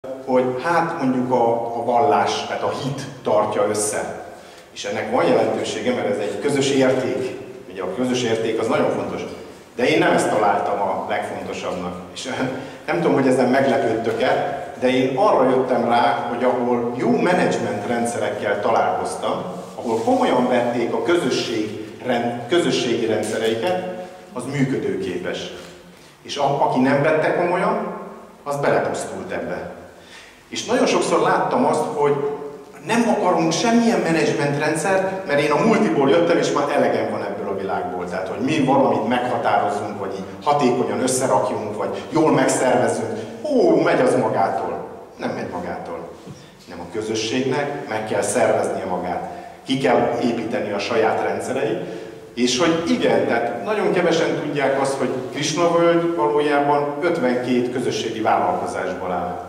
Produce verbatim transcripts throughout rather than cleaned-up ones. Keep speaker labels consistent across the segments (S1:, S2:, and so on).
S1: hogy hát mondjuk a, a vallás, tehát a hit tartja össze. És ennek van jelentősége, mert ez egy közös érték. Ugye a közös érték az nagyon fontos. De én nem ezt találtam a legfontosabbnak. És nem tudom, hogy ezen meglepődtök-e, de én arra jöttem rá, hogy ahol jó menedzsment rendszerekkel találkoztam, ahol komolyan vették a közösség, rend, közösségi rendszereiket, az működőképes. És a, aki nem vette komolyan, az belepusztult ebbe. És nagyon sokszor láttam azt, hogy nem akarunk semmilyen menedzsmentrendszert, mert én a multiból jöttem, és már elegem van ebből a világból. Tehát, hogy mi valamit meghatározunk, vagy így hatékonyan összerakjunk, vagy jól megszervezünk. Ó, megy az magától. Nem megy magától. Nem, a közösségnek meg kell szerveznie magát. Ki kell építeni a saját rendszereit. És hogy igen, tehát nagyon kevesen tudják azt, hogy Krisnavölgy valójában ötvenkét közösségi vállalkozásból áll.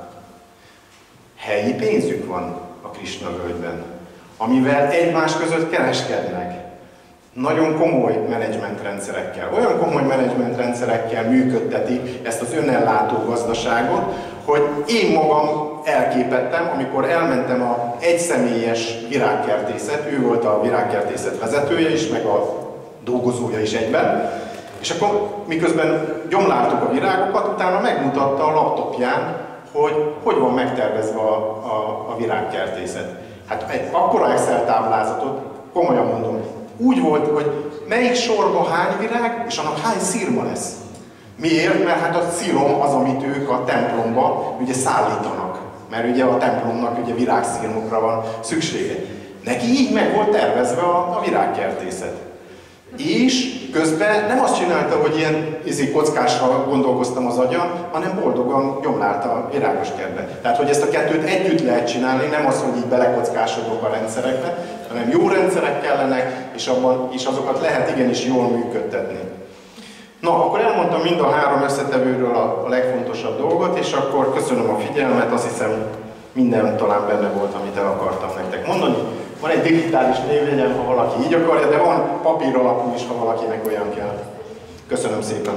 S1: Helyi pénzük van a Krisnavölgyben, amivel egymás között kereskednek. Nagyon komoly menedzsmentrendszerekkel, olyan komoly menedzsmentrendszerekkel működtetik ezt az önellátó gazdaságot, hogy én magam elképettem, amikor elmentem a egyszemélyes virágkertészet, ő volt a virágkertészet vezetője is, meg a dolgozója is egyben, és akkor miközben gyomláltuk a virágokat, utána megmutatta a laptopján, hogy hogy van megtervezve a, a, a virágkertészet. Hát egy akkora Excel táblázatot, komolyan mondom, úgy volt, hogy melyik sorba hány virág, és annak hány szirma lesz. Miért? Mert hát a szilom az, amit ők a templomba ugye szállítanak. Mert ugye a templomnak ugye virágszirmokra van szüksége. Neki így meg volt tervezve a, a virágkertészet. És közben nem azt csinálta, hogy ilyen izi kockásra gondolkoztam az agyam, hanem boldogan gyomlálta a virágos kertbe. Tehát, hogy ezt a kettőt együtt lehet csinálni, nem az, hogy így belekockásodok a rendszerekbe, hanem jó rendszerek kellenek, és, abban, és azokat lehet igenis jól működtetni. Na, akkor elmondtam mind a három összetevőről a, a legfontosabb dolgot, és akkor köszönöm a figyelmet, azt hiszem minden talán benne volt, amit el akartam nektek mondani. Van egy digitális névjegyem, ha valaki így akarja, de van papír alapú is, ha valakinek olyan kell. Köszönöm szépen!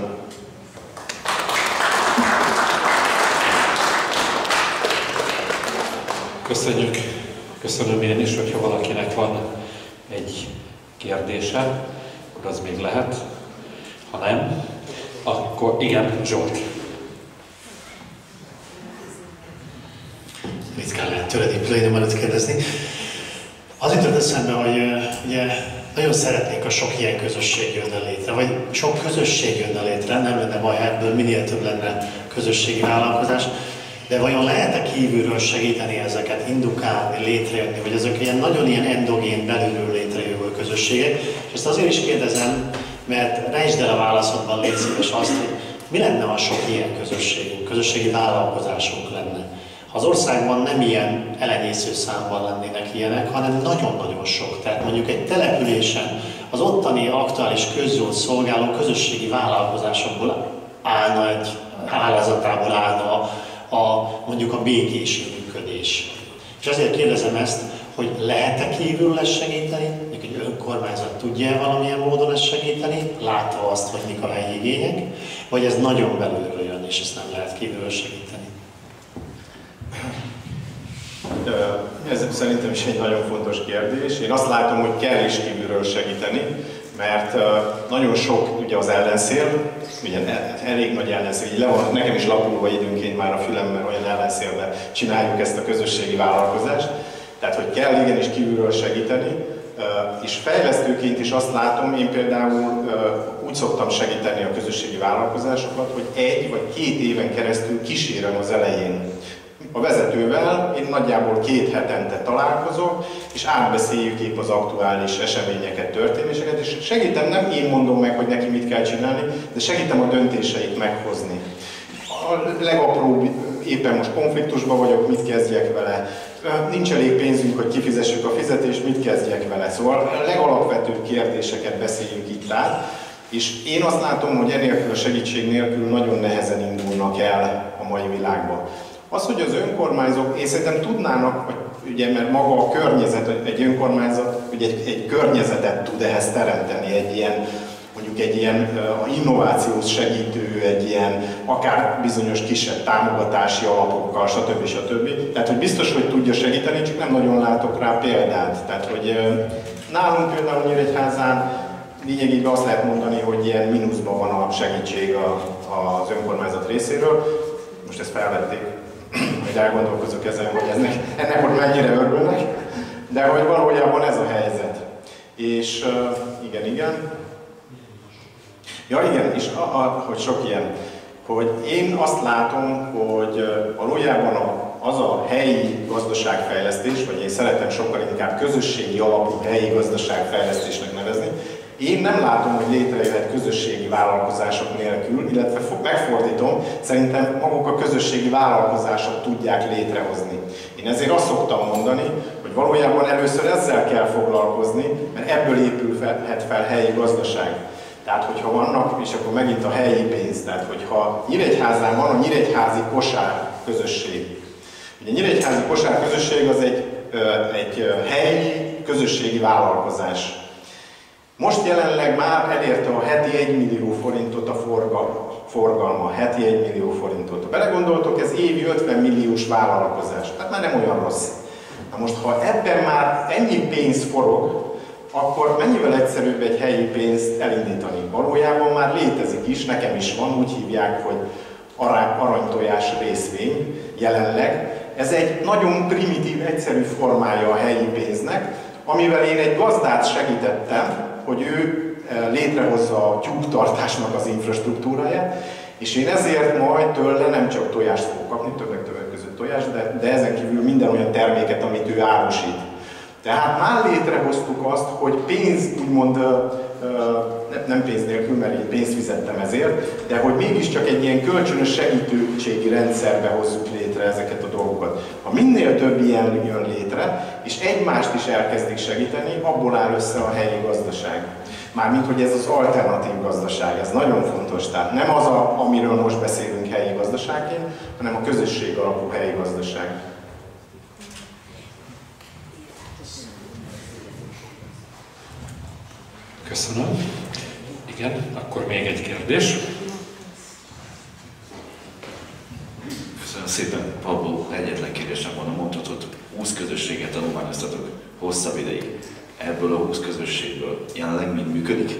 S2: Köszönjük! Köszönöm én is, hogyha valakinek van egy kérdése, akkor az még lehet. Ha nem, akkor igen, Zsolt.
S3: Mit kell lehet tőled épülni, nem előtt kérdezni? Az jutott eszembe, hogy ugye nagyon szeretnénk, a sok ilyen közösség jönne létre, vagy sok közösség jönne létre, nem lenne baj, ebből minél több lenne közösségi vállalkozás, de vajon lehet-e kívülről segíteni ezeket, indukálni, létrejönni, vagy ezek ilyen nagyon ilyen endogén, belülről létrejövő közösségek? És ezt azért is kérdezem, mert rejtsd el a válaszodban, légy szíves azt, hogy mi lenne, ha sok ilyen közösségünk, közösségi vállalkozásunk lenne? Az országban nem ilyen elenyésző számban lennének ilyenek, hanem nagyon-nagyon sok. Tehát mondjuk egy településen az ottani aktuális közjót szolgáló közösségi vállalkozásokból állna, egy állazatából állna a, a, mondjuk a békés működés. És azért kérdezem ezt, hogy lehet-e kívülről ezt segíteni, mondjuk egy önkormányzat tudja valamilyen módon ezt segíteni, látva azt, hogy mik a helyi igények, vagy ez nagyon belülről jön, és ezt nem lehet kívülről segíteni.
S1: Ez szerintem is egy nagyon fontos kérdés. Én azt látom, hogy kell is kívülről segíteni, mert nagyon sok ugye az ellenszél, ugye elég nagy ellenszél, így le van, nekem is lapulva időnként már a fülemmel, olyan ellenszélben csináljuk ezt a közösségi vállalkozást. Tehát, hogy kell igenis kívülről segíteni, és fejlesztőként is azt látom, én például úgy szoktam segíteni a közösségi vállalkozásokat, hogy egy vagy két éven keresztül kísérem az elején. A vezetővel én nagyjából két hetente találkozok, és átbeszéljük épp az aktuális eseményeket, történéseket, és segítem, nem én mondom meg, hogy neki mit kell csinálni, de segítem a döntéseit meghozni. A legapróbb, éppen most konfliktusban vagyok, mit kezdjek vele, nincs elég pénzünk, hogy kifizessük a fizetést, mit kezdjek vele. Szóval a legalapvetőbb kérdéseket beszéljünk itt át, és én azt látom, hogy enélkül a segítség nélkül nagyon nehezen indulnak el a mai világban. Az, hogy az önkormányzók, én szerintem tudnának, ugye, mert maga a környezet, egy önkormányzat ugye egy, egy környezetet tud ehhez teremteni, egy ilyen mondjuk egy ilyen innovációs segítő, egy ilyen akár bizonyos kisebb támogatási alapokkal, stb. stb. Tehát, hogy biztos, hogy tudja segíteni, csak nem nagyon látok rá példát. Tehát, hogy nálunk például Nyíregyházán lényegében azt lehet mondani, hogy ilyen mínuszban van a segítség az önkormányzat részéről. Most ezt felvették, hogy elgondolkozok ezen, hogy ennek, ennek hogy mennyire örülnek, de hogy valójában ez a helyzet. És igen, igen. Ja igen, és a, a, hogy sok ilyen, hogy én azt látom, hogy valójában a, az a helyi gazdaságfejlesztés, vagy én szeretem sokkal inkább közösségi alapú helyi gazdaságfejlesztésnek nevezni, én nem látom, hogy létrejöhet közösségi vállalkozások nélkül, illetve megfordítom, szerintem maguk a közösségi vállalkozások tudják létrehozni. Én ezért azt szoktam mondani, hogy valójában először ezzel kell foglalkozni, mert ebből épülhet fel helyi gazdaság. Tehát, hogyha vannak, és akkor megint a helyi pénz, tehát, hogyha Nyíregyházán van a Nyíregyházi Kosár Közösség. Ugye a Nyíregyházi Kosár Közösség az egy, egy helyi közösségi vállalkozás. Most jelenleg már elérte a heti egy millió forintot a forgalma, heti egy millió forintot. Ha belegondoltok, ez évi ötven milliós vállalkozás, tehát már nem olyan rossz. Na most, ha ebben már ennyi pénz forog, akkor mennyivel egyszerűbb egy helyi pénzt elindítani? Valójában már létezik is, nekem is van, úgy hívják, hogy aranytojás részvény jelenleg. Ez egy nagyon primitív, egyszerű formája a helyi pénznek, amivel én egy gazdát segítettem, hogy ő létrehozza a tyúktartásnak az infrastruktúráját, és én ezért majd tőle nem csak tojást fogok kapni, többek-többek között tojást, de, de ezen kívül minden olyan terméket, amit ő árusít. Tehát már létrehoztuk azt, hogy pénz, úgymond nem pénz nélkül, mert én pénzt fizettem ezért, de hogy mégiscsak egy ilyen kölcsönös segítőségi rendszerbe hozzuk létre ezeket a dolgokat. Ha minél több ilyen jön létre, és egymást is elkezdik segíteni, abból áll össze a helyi gazdaság. Mármint, hogy ez az alternatív gazdaság, ez nagyon fontos. Tehát nem az, a, amiről most beszélünk helyi gazdaságként, hanem a közösség alapú helyi gazdaság.
S2: Köszönöm. Igen, akkor még egy kérdés.
S4: Köszönöm szépen, Pablo. Egyetlen kérdésem van, mondhatod, húsz közösséget tanulmányoztatok hosszabb ideig. Ebből a húsz közösségből jelenleg mind működik?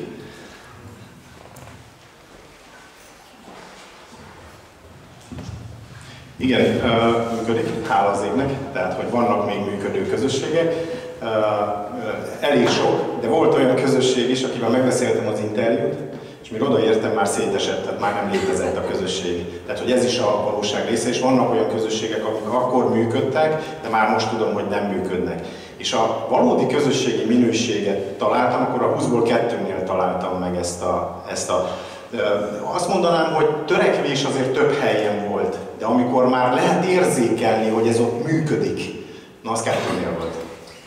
S1: Igen, működik, hála az égnek, tehát hogy vannak még működő közösségek. Elég sok, de volt olyan közösség is, akivel megbeszéltem az interjút, és még odaértem, már szétesett, tehát már nem létezett a közösség. Tehát, hogy ez is a valóság része, és vannak olyan közösségek, amik akkor működtek, de már most tudom, hogy nem működnek. És a valódi közösségi minőséget találtam, akkor a húszból kettőnél találtam meg ezt a, ezt a azt mondanám, hogy törekvés azért több helyen volt, de amikor már lehet érzékelni, hogy ez ott működik, na az kettőnél volt.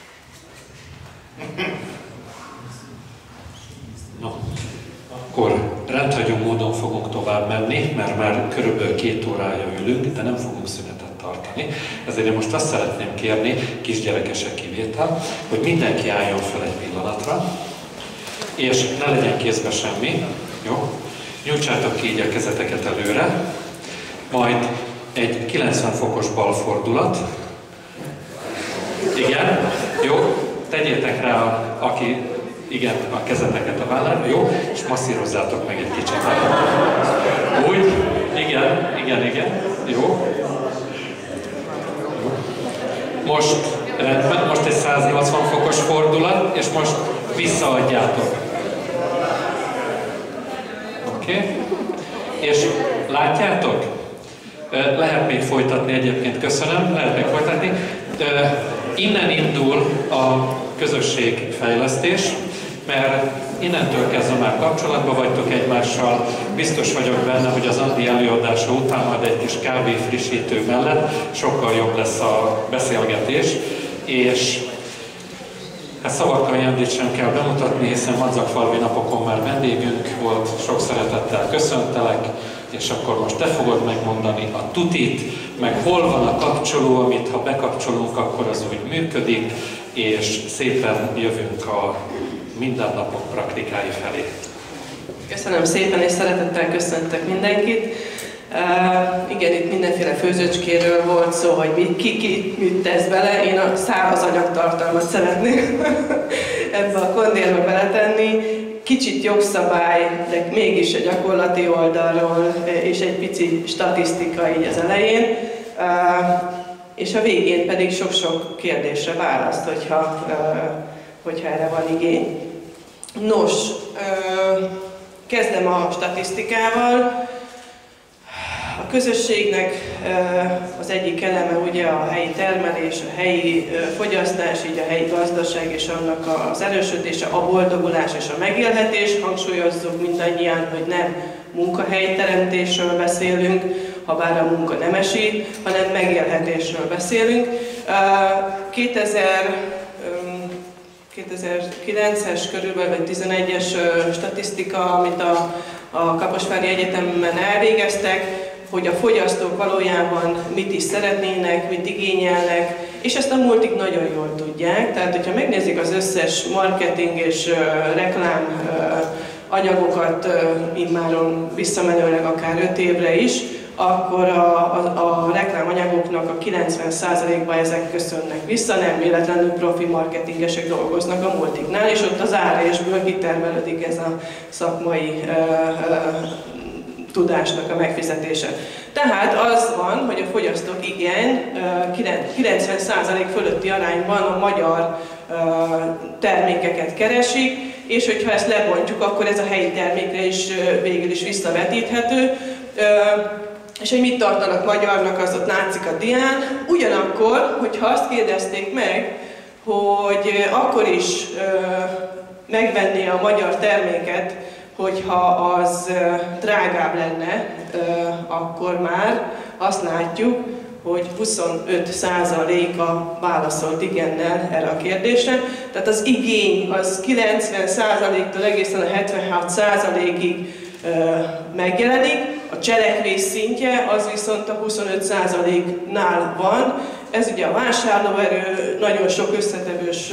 S2: No, akkor rendhagyó módon fogunk tovább menni, mert már körülbelül két órája ülünk, de nem fogunk szünetet tartani. Ezért én most azt szeretném kérni, kisgyerekesek kivétel, hogy mindenki álljon fel egy pillanatra, és ne legyen kézbe semmi, jó? Nyújtsátok ki így a kezeteket előre, majd egy kilencven fokos balfordulat. Igen, jó, tegyétek rá, a, aki, igen, a kezeteket a vállára, jó, és masszírozzátok meg egy kicsit. Úgy, igen, igen, igen, jó. jó. Most, rendben, most egy száznyolcvan fokos fordulat, és most visszaadjátok. Oké? Okay. És látjátok? Lehet még folytatni egyébként, köszönöm, lehet még folytatni. Innen indul a közösségfejlesztés, mert innentől kezdve már kapcsolatban vagytok egymással. Biztos vagyok benne, hogy az Andi előadása után majd egy kis kávé frissítő mellett sokkal jobb lesz a beszélgetés, és hát szavakkal Jandit sem kell bemutatni, hiszen Madzagfalvi napokon már vendégünk volt, sok szeretettel köszöntelek, és akkor most te fogod megmondani a tutit, meg hol van a kapcsoló, amit ha bekapcsolunk, akkor az úgy működik, és szépen jövünk a mindennapok praktikái felé.
S5: Köszönöm szépen, és szeretettel köszöntök mindenkit. Uh, igen, itt mindenféle főzőcskéről volt szó, hogy mi, ki, ki mit tesz bele. Én a száraz anyagtartalmat szeretném ebbe a kondérba beletenni. Kicsit jogszabály, de mégis a gyakorlati oldalról, és egy pici statisztika így az elején. Uh, és a végén pedig sok-sok kérdésre választ, hogyha, uh, hogyha erre van igény. Nos, uh, kezdem a statisztikával. A közösségnek az egyik eleme ugye a helyi termelés, a helyi fogyasztás, így a helyi gazdaság és annak az erősödése, a boldogulás és a megélhetés. Hangsúlyozzuk mindannyian, hogy nem munkahelyteremtésről beszélünk, ha bár a munka nem esik, hanem megélhetésről beszélünk. kétezer-kilences körülbelül, vagy tizenegyes statisztika, amit a, a Kaposvári Egyetemen elvégeztek, hogy a fogyasztók valójában mit is szeretnének, mit igényelnek, és ezt a multik nagyon jól tudják. Tehát, hogyha megnézik az összes marketing és uh, reklám uh, anyagokat, uh, immáron visszamenőleg akár öt évre is, akkor a, a, a reklámanyagoknak a kilencven százalékban ezek köszönnek vissza, nem véletlenül profi marketingesek dolgoznak a multiknál, és ott az árésből kitermelődik ez a szakmai uh, uh, tudásnak a megfizetése. Tehát az van, hogy a fogyasztók igen, kilencven százalék fölötti arányban a magyar termékeket keresik, és hogyha ezt lebontjuk, akkor ez a helyi termékre is végül is visszavetíthető. És hogy mit tartanak magyarnak, az ott látszik a dián. Ugyanakkor, hogyha azt kérdezték meg, hogy akkor is megvenné a magyar terméket, hogyha az drágább lenne, akkor már azt látjuk, hogy huszonöt százaléka válaszolt igennel erre a kérdésre. Tehát az igény az kilencven százaléktól egészen a hetvenhat százalékig megjelenik, a cselekvés szintje az viszont a huszonöt százaléknál van. Ez ugye a vásárlóerő, nagyon sok összetevős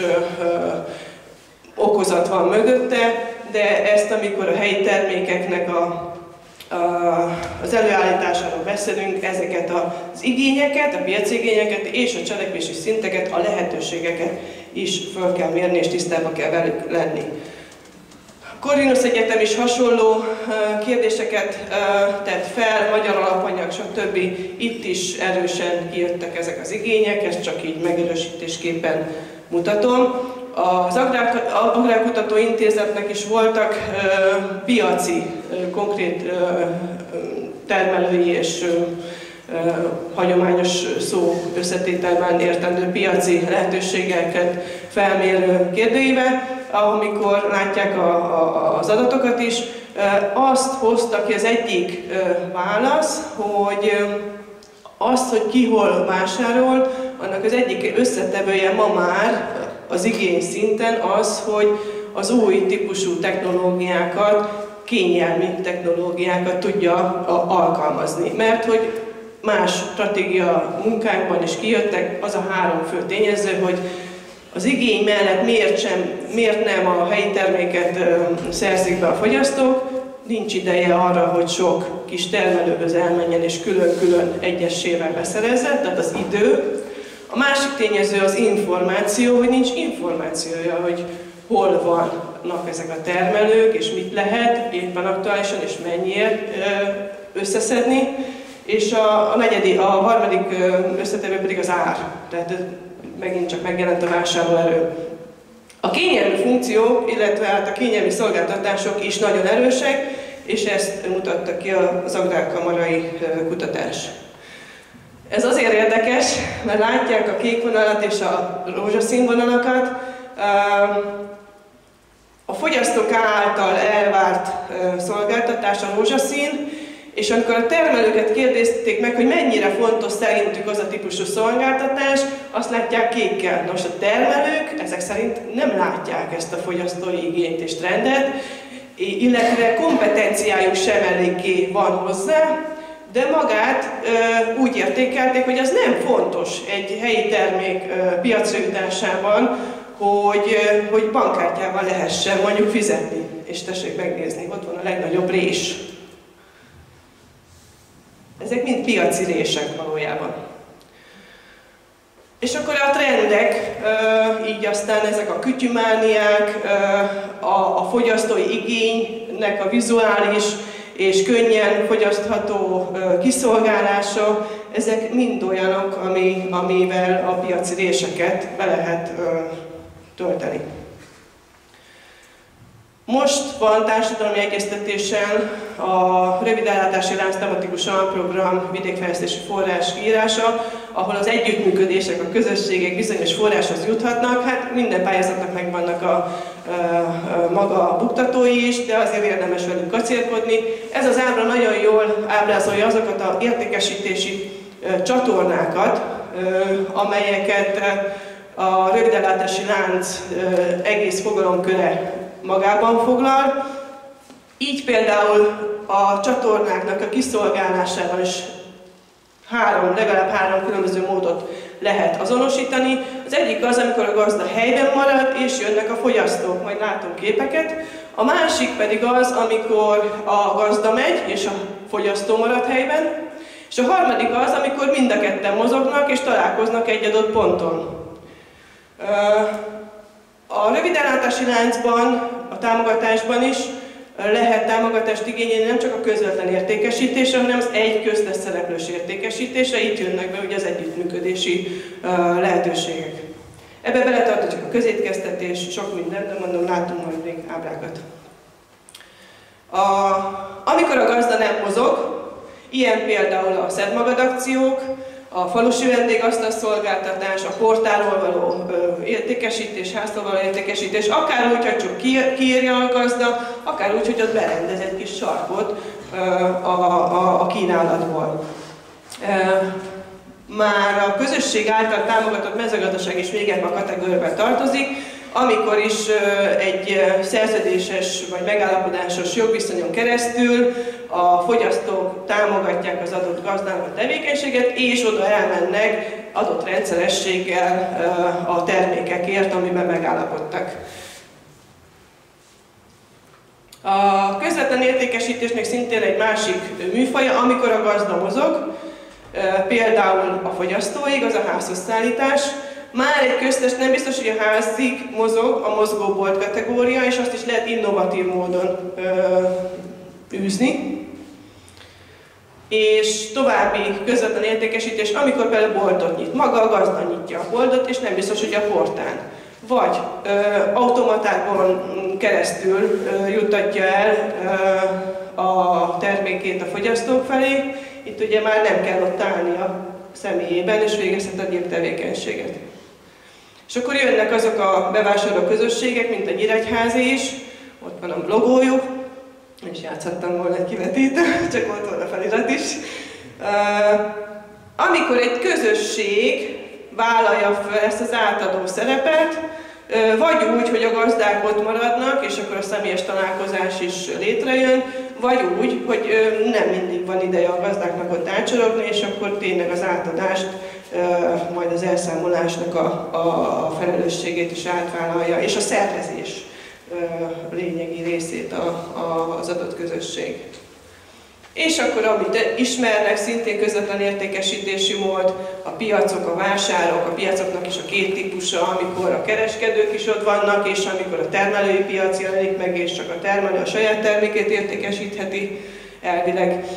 S5: okozat van mögötte, de ezt amikor a helyi termékeknek a, a, az előállításáról beszélünk, ezeket az igényeket, a piaci igényeket és a cselekvési szinteket, a lehetőségeket is föl kell mérni és tisztában kell velük lenni. A Corvinus Egyetem is hasonló kérdéseket tett fel, magyar alapanyag, stb. Itt is erősen kijöttek ezek az igények, ezt csak így megerősítésképpen mutatom. Az Agrárkutató Intézetnek is voltak ö, piaci, ö, konkrét ö, termelői és ö, ö, hagyományos szó összetételben értendő piaci lehetőségeket felmérő kérdőíve, amikor látják a, a, az adatokat is, ö, azt hozta ki az egyik ö, válasz, hogy ö, azt, hogy ki hol vásárol, annak az egyik összetevője ma már az igény szinten az, hogy az új típusú technológiákat, kényelmi technológiákat tudja alkalmazni. Mert hogy más stratégia munkánkban is kijöttek, az a három fő tényező, hogy az igény mellett miért, sem, miért nem a helyi terméket szerzik be a fogyasztók, nincs ideje arra, hogy sok kis termelőhöz elmenjen és külön-külön egyesével beszerezzen, tehát az idő. A másik tényező az információ, hogy nincs információja, hogy hol vannak ezek a termelők, és mit lehet éppen aktuálisan, és mennyiért összeszedni. És a, a, negyedik, a harmadik összetevő pedig az ár, tehát megint csak megjelent a vásárlóerő. A kényelmi funkciók, illetve hát a kényelmi szolgáltatások is nagyon erősek, és ezt mutatta ki az agrárkamarai kutatás. Ez azért érdekes, mert látják a kék vonalat és a rózsaszín vonalakat. A fogyasztók által elvárt szolgáltatás a rózsaszín, és amikor a termelőket kérdezték meg, hogy mennyire fontos szerintük az a típusú szolgáltatás, azt látják kékkel. Nos, a termelők ezek szerint nem látják ezt a fogyasztói igényt és trendet, illetve kompetenciájuk sem eléggé van hozzá, de magát ö, úgy értékelték, hogy az nem fontos egy helyi termék ö, piacra jutásában, hogy, hogy bankkártyával lehessen mondjuk fizetni. És tessék megnézni, ott van a legnagyobb rés. Ezek mind piaci rések valójában. És akkor a trendek, így aztán ezek a kütyümániák, a fogyasztói igénynek a vizuális és könnyen fogyasztható kiszolgálása, ezek mind olyanok, ami, amivel a piaci réseket be lehet tölteni. Most van társadalmi egyeztetésen a rövidellátási lánc tematikus alprogram vidékfejlesztési forrás kiírása, ahol az együttműködések, a közösségek bizonyos forráshoz juthatnak. Hát minden pályázatnak megvannak a, a, a maga buktatói is, de azért érdemes velük kacérkodni. Ez az ábra nagyon jól ábrázolja azokat az értékesítési csatornákat, amelyeket a rövidellátási lánc egész fogalomköre magában foglal. Így például a csatornáknak a kiszolgálásával is három, legalább három különböző módot lehet azonosítani. Az egyik az, amikor a gazda helyben marad, és jönnek a fogyasztók, majd látunk képeket. A másik pedig az, amikor a gazda megy, és a fogyasztó marad helyben. És a harmadik az, amikor mind a ketten mozognak, és találkoznak egy adott ponton. A rövidellátási láncban, a támogatásban is lehet támogatást igényelni nem csak a közvetlen értékesítésre, hanem az egy köztes szereplős értékesítésre. Itt jönnek be ugye az együttműködési lehetőségek. Ebbe beletartozik a közétkeztetés, sok minden, de mondom, látunk majd még ábrákat. A, amikor a gazda nem mozog, ilyen például a Szedd Magad akciók, a falusi vendégasztalszolgáltatás, a portálról való ö, értékesítés, háztól való értékesítés, akár úgy, hogy csak kiírja a gazda, akár úgy, hogy ott berendez egy kis sarkot ö, a, a, a kínálatból. E, már a közösség által támogatott mezőgazdaság is még ebben a kategóriába tartozik, amikor is egy szerződéses vagy megállapodásos jogviszonyon keresztül a fogyasztók támogatják az adott gazdának a tevékenységet, és oda elmennek adott rendszerességgel a termékekért, amiben megállapodtak. A közvetlen értékesítésnek szintén egy másik műfaja, amikor a gazda mozog, például a fogyasztóig, az a házhoz szállítás. Már egy köztes nem biztos, hogy a házig mozog, a mozgóbolt kategória, és azt is lehet innovatív módon ö, űzni. És további közvetlen értékesítés, amikor például boltot nyit. Maga a gazda nyitja a boltot, és nem biztos, hogy a portán. Vagy ö, automatákon keresztül ö, juttatja el ö, a termékét a fogyasztók felé. Itt ugye már nem kell ott állni a személyében, és végezhet egyéb tevékenységet. És akkor jönnek azok a bevásárló közösségek, mint a Nyíregyházi is, ott van a logójuk, és játszhattam volna egy kivetítőt, csak ott van a felirat is. Uh, amikor egy közösség vállalja fel ezt az átadó szerepet, uh, vagy úgy, hogy a gazdák ott maradnak, és akkor a személyes találkozás is létrejön, vagy úgy, hogy uh, nem mindig van ideje a gazdáknak ott átsorogni, és akkor tényleg az átadást, uh, majd az elszámolásnak a, a felelősségét is átvállalja, és a szervezés lényegi részét a, a, az adott közösség. És akkor, amit ismernek, szintén közvetlen értékesítési mód, a piacok, a vásárok, a piacoknak is a két típusa, amikor a kereskedők is ott vannak, és amikor a termelői piac jelenik meg, és csak a termelő a saját termékét értékesítheti elvileg.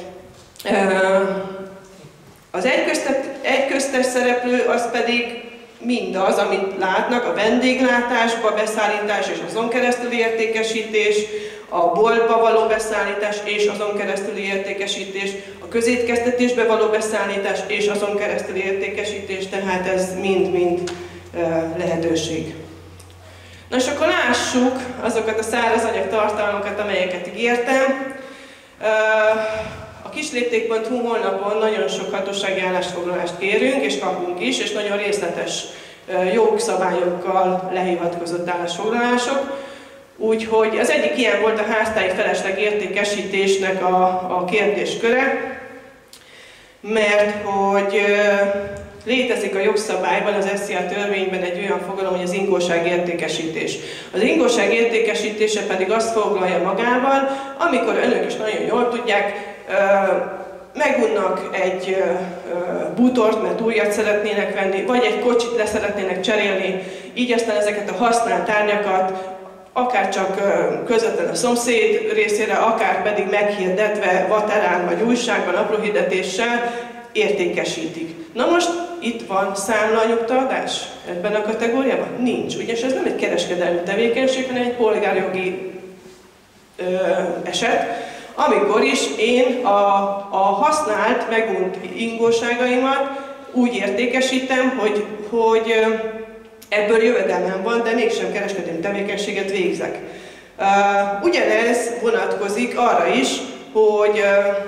S5: Az egyköztes szereplő az pedig mindaz, amit látnak, a vendéglátásba beszállítás és azon keresztüli értékesítés, a boltba való beszállítás és azon keresztüli értékesítés, a közétkeztetésbe való beszállítás és azon keresztüli értékesítés, tehát ez mind-mind lehetőség. Na és akkor lássuk azokat a szárazanyag tartalmakat, amelyeket ígértem. A kislépték pont hu honlapon nagyon sok hatósági állásfoglalást kérünk, és kapunk is, és nagyon részletes jogszabályokkal lehivatkozott állásfoglalások. Úgyhogy az egyik ilyen volt a háztáji felesleg értékesítésnek a, a kérdésköre, mert hogy létezik a jogszabályban, az es zé á törvényben egy olyan fogalom, hogy az ingóság értékesítés. Az ingóság értékesítése pedig azt foglalja magában, amikor önök is nagyon jól tudják, megunnak egy bútort, mert újat szeretnének venni, vagy egy kocsit le szeretnének cserélni, így aztán ezeket a használt tárgyakat akár csak közvetlen a szomszéd részére, akár pedig meghirdetve vaterán vagy újságban, apró hirdetéssel értékesítik. Na most itt van számlanyugtaladás ebben a kategóriában? Nincs. Ugyanis ez nem egy kereskedelmi tevékenység, hanem egy polgárjogi ö, eset, amikor is én a, a használt, megunt ingóságaimat úgy értékesítem, hogy, hogy ebből jövedelmem van, de mégsem kereskedelmi tevékenységet végzek. Ugyanez vonatkozik arra is, hogy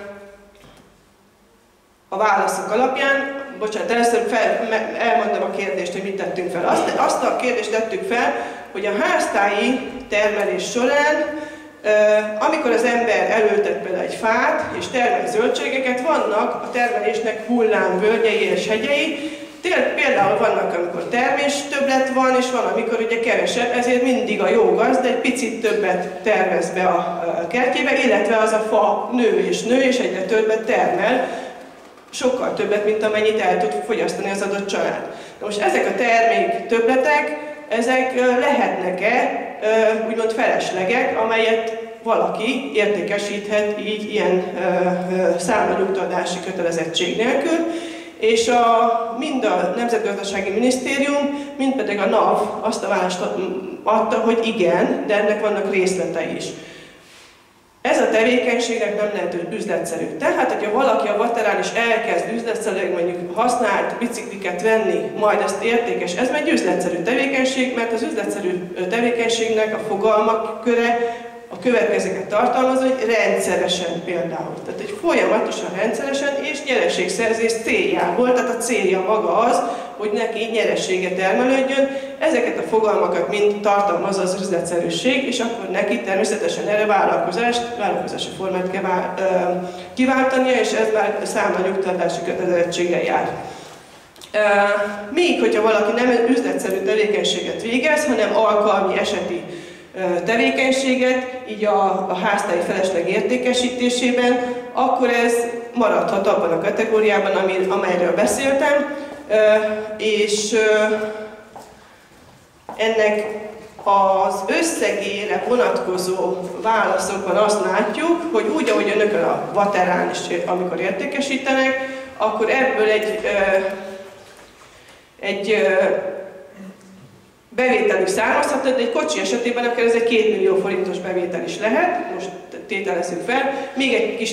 S5: a válaszok alapján, bocsánat, először fel, elmondom a kérdést, hogy mit tettünk fel. Azt, azt a kérdést tettük fel, hogy a háztáji termelés során, amikor az ember elültet például egy fát és termel zöldségeket, vannak a termelésnek hullámvölgyei és hegyei. Például vannak, amikor termés többlet van, és van, amikor ugye kevesebb, ezért mindig a jó gazda egy picit többet tervez be a kertjébe, illetve az a fa nő és nő, és egyre többet termel, sokkal többet, mint amennyit el tud fogyasztani az adott család. Na most ezek a termék többletek, ezek lehetnek-e úgymond feleslegek, amelyet valaki értékesíthet így ilyen számlanyugtatási kötelezettség nélkül, és a, mind a Nemzetgazdasági Minisztérium, mind pedig a NAV azt a választ adta, hogy igen, de ennek vannak részletei is. Ez a tevékenységnek nem lehet üzletszerű. Tehát, hogyha valaki a vaterán is elkezd üzletszerűleg mondjuk használt bicikliket venni, majd ezt értékes, ez egy üzletszerű tevékenység, mert az üzletszerű tevékenységnek a fogalmak köre a következőket tartalmaz, hogy rendszeresen például. Tehát egy folyamatosan rendszeresen és nyereségszerzés céljából, tehát a célja maga az, hogy neki nyeressége termelődjön. Ezeket a fogalmakat mind tartalmazza az üzletszerűség, és akkor neki természetesen erre vállalkozást, vállalkozási formát kell kiváltania, és ez már számlanyugtatási kötelezettséggel jár. Még hogyha valaki nem üzletszerű tevékenységet végez, hanem alkalmi eseti tevékenységet, így a, a háztáji felesleg értékesítésében, akkor ez maradhat abban a kategóriában, ami, amelyről beszéltem, és ennek az összegére vonatkozó válaszokban azt látjuk, hogy úgy, ahogy önök a vaterán is, amikor értékesítenek, akkor ebből egy, egy bevételük származhat, de egy kocsi esetében akár ez egy két millió forintos bevétel is lehet, most tételezzük fel, még egy kis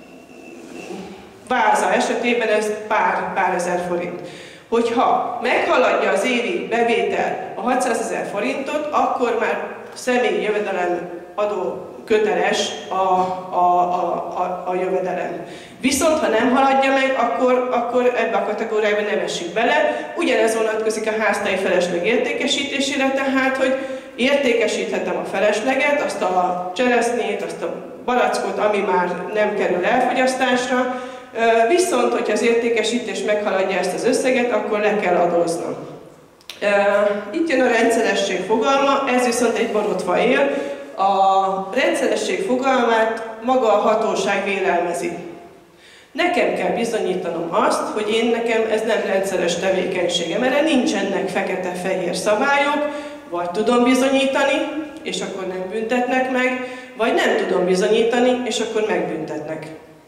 S5: váza esetében ez pár, pár ezer forint. Hogyha meghaladja az évi bevétel a hatszázezer forintot, akkor már személyi jövedelem adó köteles a, a, a, a jövedelem. Viszont ha nem haladja meg, akkor, akkor ebbe a kategóriába nem esik bele. Ugyanez vonatkozik a háztáji felesleg értékesítésére, tehát, hogy értékesíthetem a felesleget, azt a cseresznyét, azt a barackot, ami már nem kerül elfogyasztásra, viszont, hogyha az értékesítés meghaladja ezt az összeget, akkor le kell adóznom. Itt jön a rendszeresség fogalma, ez viszont egy borotva él. A rendszeresség fogalmát maga a hatóság vélelmezi. Nekem kell bizonyítanom azt, hogy én nekem ez nem rendszeres tevékenységem. Erre nincsenek fekete-fehér szabályok, vagy tudom bizonyítani, és akkor nem büntetnek meg, vagy nem tudom bizonyítani, és akkor megbüntetnek.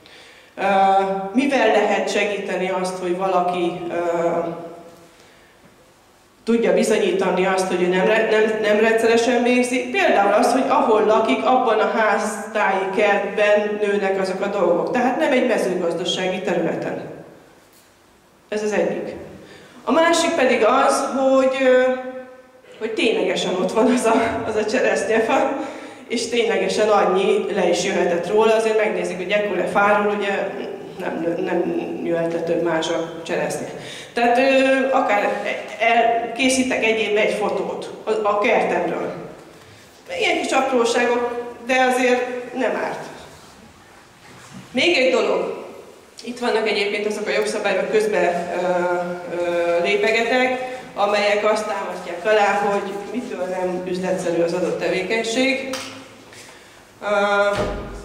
S5: Mivel lehet segíteni azt, hogy valaki tudja bizonyítani azt, hogy ő nem, nem, nem rendszeresen végzi? Például az, hogy ahol lakik, abban a háztáji kertben nőnek azok a dolgok. Tehát nem egy mezőgazdasági területen. Ez az egyik. A másik pedig az, hogy, hogy ténylegesen ott van az a, az a cseresznyefa, és ténylegesen annyi le is jöhetett róla, azért megnézik, hogy ekkora fáról ugye nem, nem jöhet több más a cseresznye. Tehát ö, akár el, készítek egy évben egy fotót a, a kertemről. Ilyen kis apróságok, de azért nem árt. Még egy dolog. Itt vannak egyébként azok a jogszabályok, közben ö, ö, lépegetek, amelyek azt támasztják alá, hogy mitől nem üzletszerű az adott tevékenység. Uh,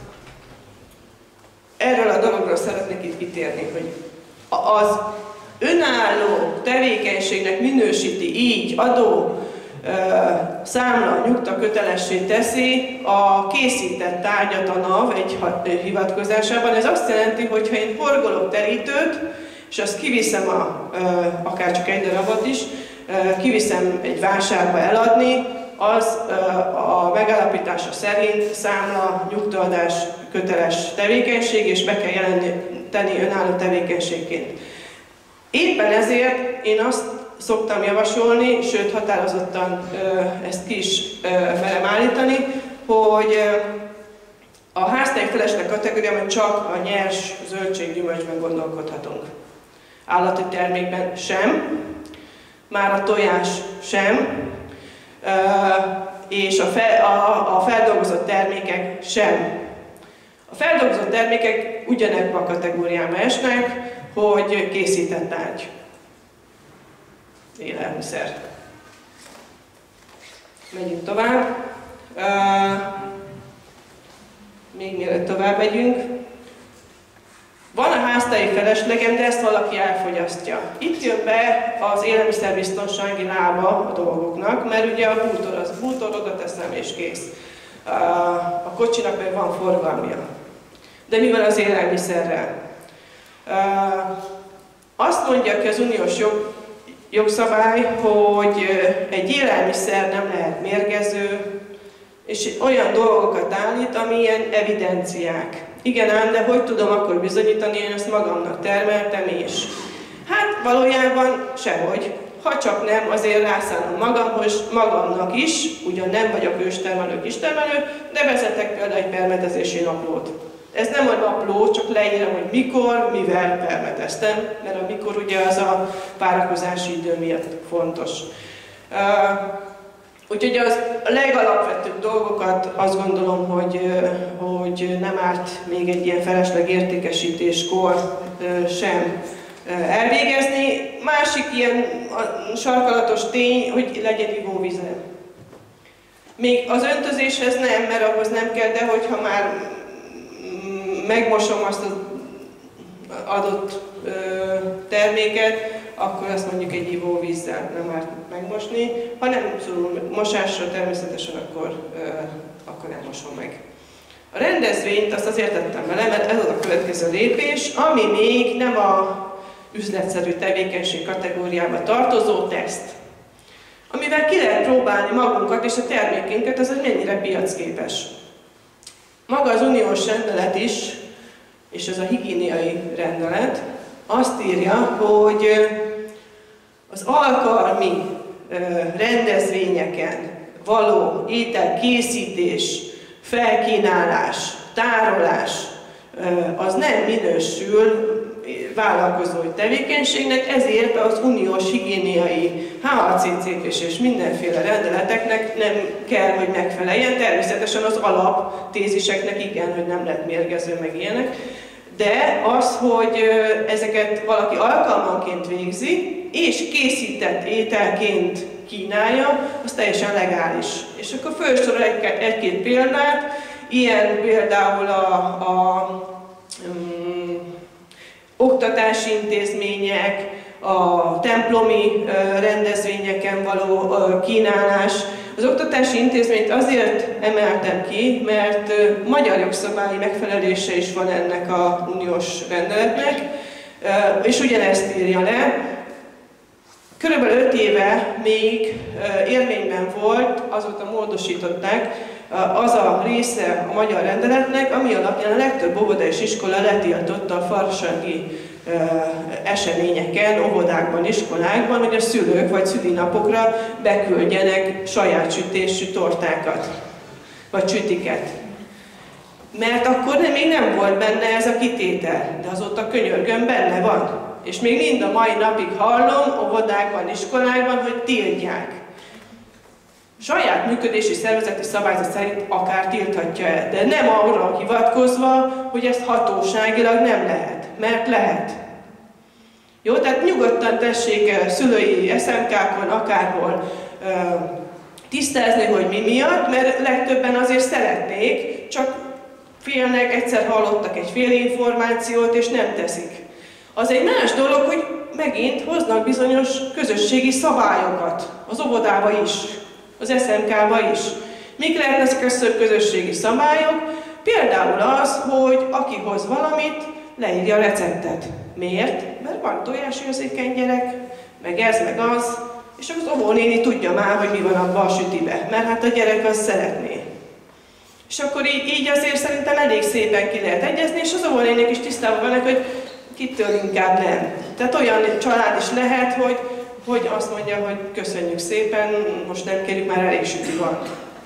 S5: erről a dologról szeretnék itt kitérni, hogy az önálló tevékenységnek minősíti így adó uh, számla nyugta kötelessé teszi a készített tárgyat a NAV egy hivatkozásában. Ez azt jelenti, hogy ha én horgolok terítőt, és azt kiviszem, a, uh, akár csak egy darabot is, kiviszem egy vásárba eladni, az a megállapítása szerint számla, nyugtaadás köteles tevékenység, és be kell jelenteni önálló tevékenységként. Éppen ezért én azt szoktam javasolni, sőt határozottan ezt ki is merem állítani, hogy a háztáji felesleg kategóriában csak a nyers zöldséggyümölcsben gondolkodhatunk. Állati termékben sem, már a tojás sem, és a, fel, a, a feldolgozott termékek sem. A feldolgozott termékek ugyanebben a kategóriába esnek, hogy készített tárgy, élelmiszer. Megyünk tovább. Még mielőtt tovább megyünk. Van a háztáji feleslegem, de ezt valaki elfogyasztja. Itt jön be az élelmiszerbiztonsági lába a dolgoknak, mert ugye a bútor, az bútor, oda teszem és kész. A kocsinak meg van forgalmia. De mi van az élelmiszerrel? Azt mondja ki az uniós jog, jogszabály, hogy egy élelmiszer nem lehet mérgező, és olyan dolgokat állít, amilyen evidenciák. Igen ám, de hogy tudom akkor bizonyítani, én ezt magamnak termeltem is? Hát valójában sehogy. Ha csak nem, azért rászállom magamhoz, magamnak is, ugyan nem vagyok őstermelő, kistermelő, de vezetek például egy permetezési naplót. Ez nem a napló, csak leírom, hogy mikor, mivel permeteztem, mert a mikor ugye az a várakozási idő miatt fontos. Uh, Úgyhogy az a legalapvetőbb dolgokat azt gondolom, hogy, hogy nem árt még egy ilyen felesleg értékesítéskor sem elvégezni. Másik ilyen sarkalatos tény, hogy legyen ivóvize. Még az öntözéshez nem, mert ahhoz nem kell, de hogyha már megmosom azt az adott terméket, akkor azt mondjuk egy ivóvízzel nem árt megmosni. Ha nem szorul mosásra természetesen, akkor, akkor nem mosom meg. A rendezvényt azt azért tettem bele, mert ez az a következő lépés, ami még nem a üzletszerű tevékenység kategóriába tartozó teszt. Amivel ki lehet próbálni magunkat és a termékénket, az, hogy mennyire piacképes. Maga az uniós rendelet is, és ez a higiéniai rendelet, azt írja, hogy az alkalmi rendezvényeken való ételkészítés, felkínálás, tárolás, az nem minősül vállalkozói tevékenységnek, ezért az uniós higiéniai há á cé cé-s és mindenféle rendeleteknek nem kell, hogy megfeleljen. Természetesen az alaptéziseknek igen, hogy nem lehet mérgező, meg ilyenek. De az, hogy ezeket valaki alkalmanként végzi, és készített ételként kínálja, az teljesen legális. És akkor felsorol egy-két példát, ilyen például a, a um, oktatási intézmények, a templomi rendezvényeken való kínálás. Az oktatási intézményt azért emeltem ki, mert magyar jogszabályi megfelelése is van ennek a uniós rendeletnek, és ugyanezt írja le. Körülbelül öt éve még érvényben volt, azóta módosították, az a része a magyar rendeletnek, ami alapján a legtöbb óvoda és iskola letiltotta a farsangi eseményeken, óvodákban, iskolákban, hogy a szülők vagy szülinapokra beküldjenek saját sütésű tortákat, vagy sütiket. Mert akkor nem, még nem volt benne ez a kitétel, de azóta könyörgöm, benne van. És még mind a mai napig hallom óvodákban, iskolákban, hogy tiltják. saját működési szervezeti szabályzat szerint akár tilthatja el, de nem arra hivatkozva, hogy ezt hatóságilag nem lehet, mert lehet. Jó, tehát nyugodtan tessék szülői es em ká-kon akárhol tisztázni, hogy mi miatt, mert legtöbben azért szeretnék, csak félnek, egyszer hallottak egy fél információt, és nem teszik. Az egy más dolog, hogy megint hoznak bizonyos közösségi szabályokat, az óvodába is, az es em ká-ba is. Mik lehetnek ezek a közösségi szabályok? Például az, hogy aki hoz valamit, leírja a receptet. Miért? Mert van tojásérzékeny gyerek, meg ez, meg az, és az óvónéni tudja már, hogy mi van abban a sütibe, mert hát a gyerek azt szeretné. És akkor így, így azért szerintem elég szépen ki lehet egyezni, és az óvónénik is tisztában vannak, hogy kitől inkább nem. Tehát olyan család is lehet, hogy, hogy azt mondja, hogy köszönjük szépen, most nem kérjük, már elég süti van.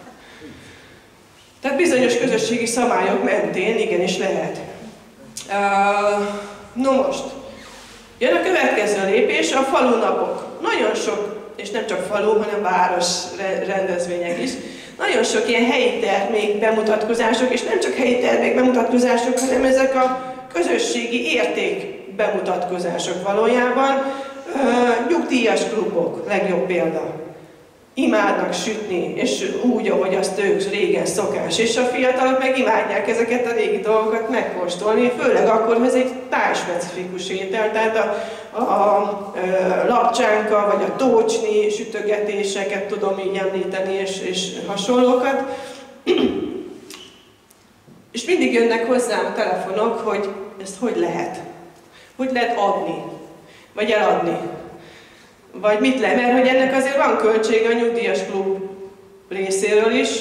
S5: Tehát bizonyos közösségi szabályok mentén igenis lehet. Uh, no most, jön a következő lépés, a falunapok. Nagyon sok, és nem csak falu, hanem város rendezvények is. Nagyon sok ilyen helyi termék bemutatkozások, és nem csak helyi termék bemutatkozások, hanem ezek a közösségi érték bemutatkozások valójában. Uh, nyugdíjas klubok, legjobb példa. Imádnak sütni, és úgy, ahogy azt ők régen szokás. És a fiatalok meg imádják ezeket a régi dolgokat megkóstolni, főleg akkor, ha ez egy tájspecifikus étel, tehát a, a, a lapcsánka, vagy a tócsni sütögetéseket tudom így említeni, és, és hasonlókat. És mindig jönnek hozzám a telefonok, hogy ezt hogy lehet? Hogy lehet adni? Vagy eladni? Vagy mit lehet? Mert hogy ennek azért van költsége a nyugdíjas klub részéről is,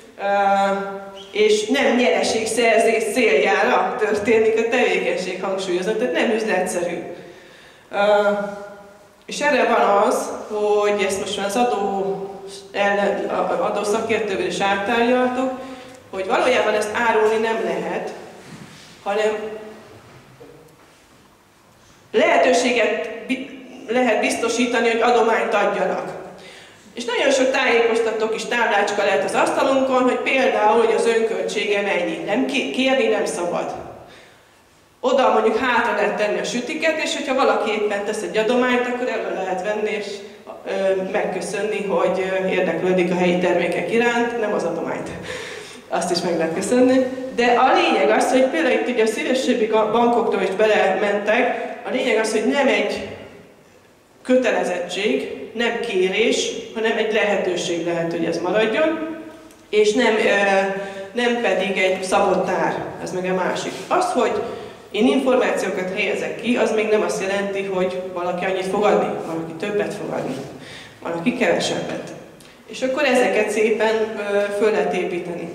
S5: és nem nyereségszerzés céljára történik a tevékenység, hangsúlyozott, tehát nem üzletszerű. És erre van az, hogy ezt most már az adó, adó szakértővel is áttárgyaltuk, hogy valójában ezt árulni nem lehet, hanem lehetőséget lehet biztosítani, hogy adományt adjanak. És nagyon sok tájékoztatók is táblácska lehet az asztalunkon, hogy például, hogy az önköltsége mennyi. Nem kérni nem szabad. Oda mondjuk hátra lehet tenni a sütiket, és hogyha valaki éppen tesz egy adományt, akkor elő lehet venni, és ö, megköszönni, hogy érdeklődik a helyi termékek iránt, nem az adományt. Azt is meg lehet köszönni. De a lényeg az, hogy például itt ugye a szívességi bankoktól is belementek, a lényeg az, hogy nem egy kötelezettség, nem kérés, hanem egy lehetőség lehet, hogy ez maradjon, és nem, nem pedig egy szabottár, ez meg a másik. Az, hogy én információkat helyezek ki, az még nem azt jelenti, hogy valaki annyit fog adni, valaki többet fog adni, valaki kevesebbet. És akkor ezeket szépen föl lehet építeni.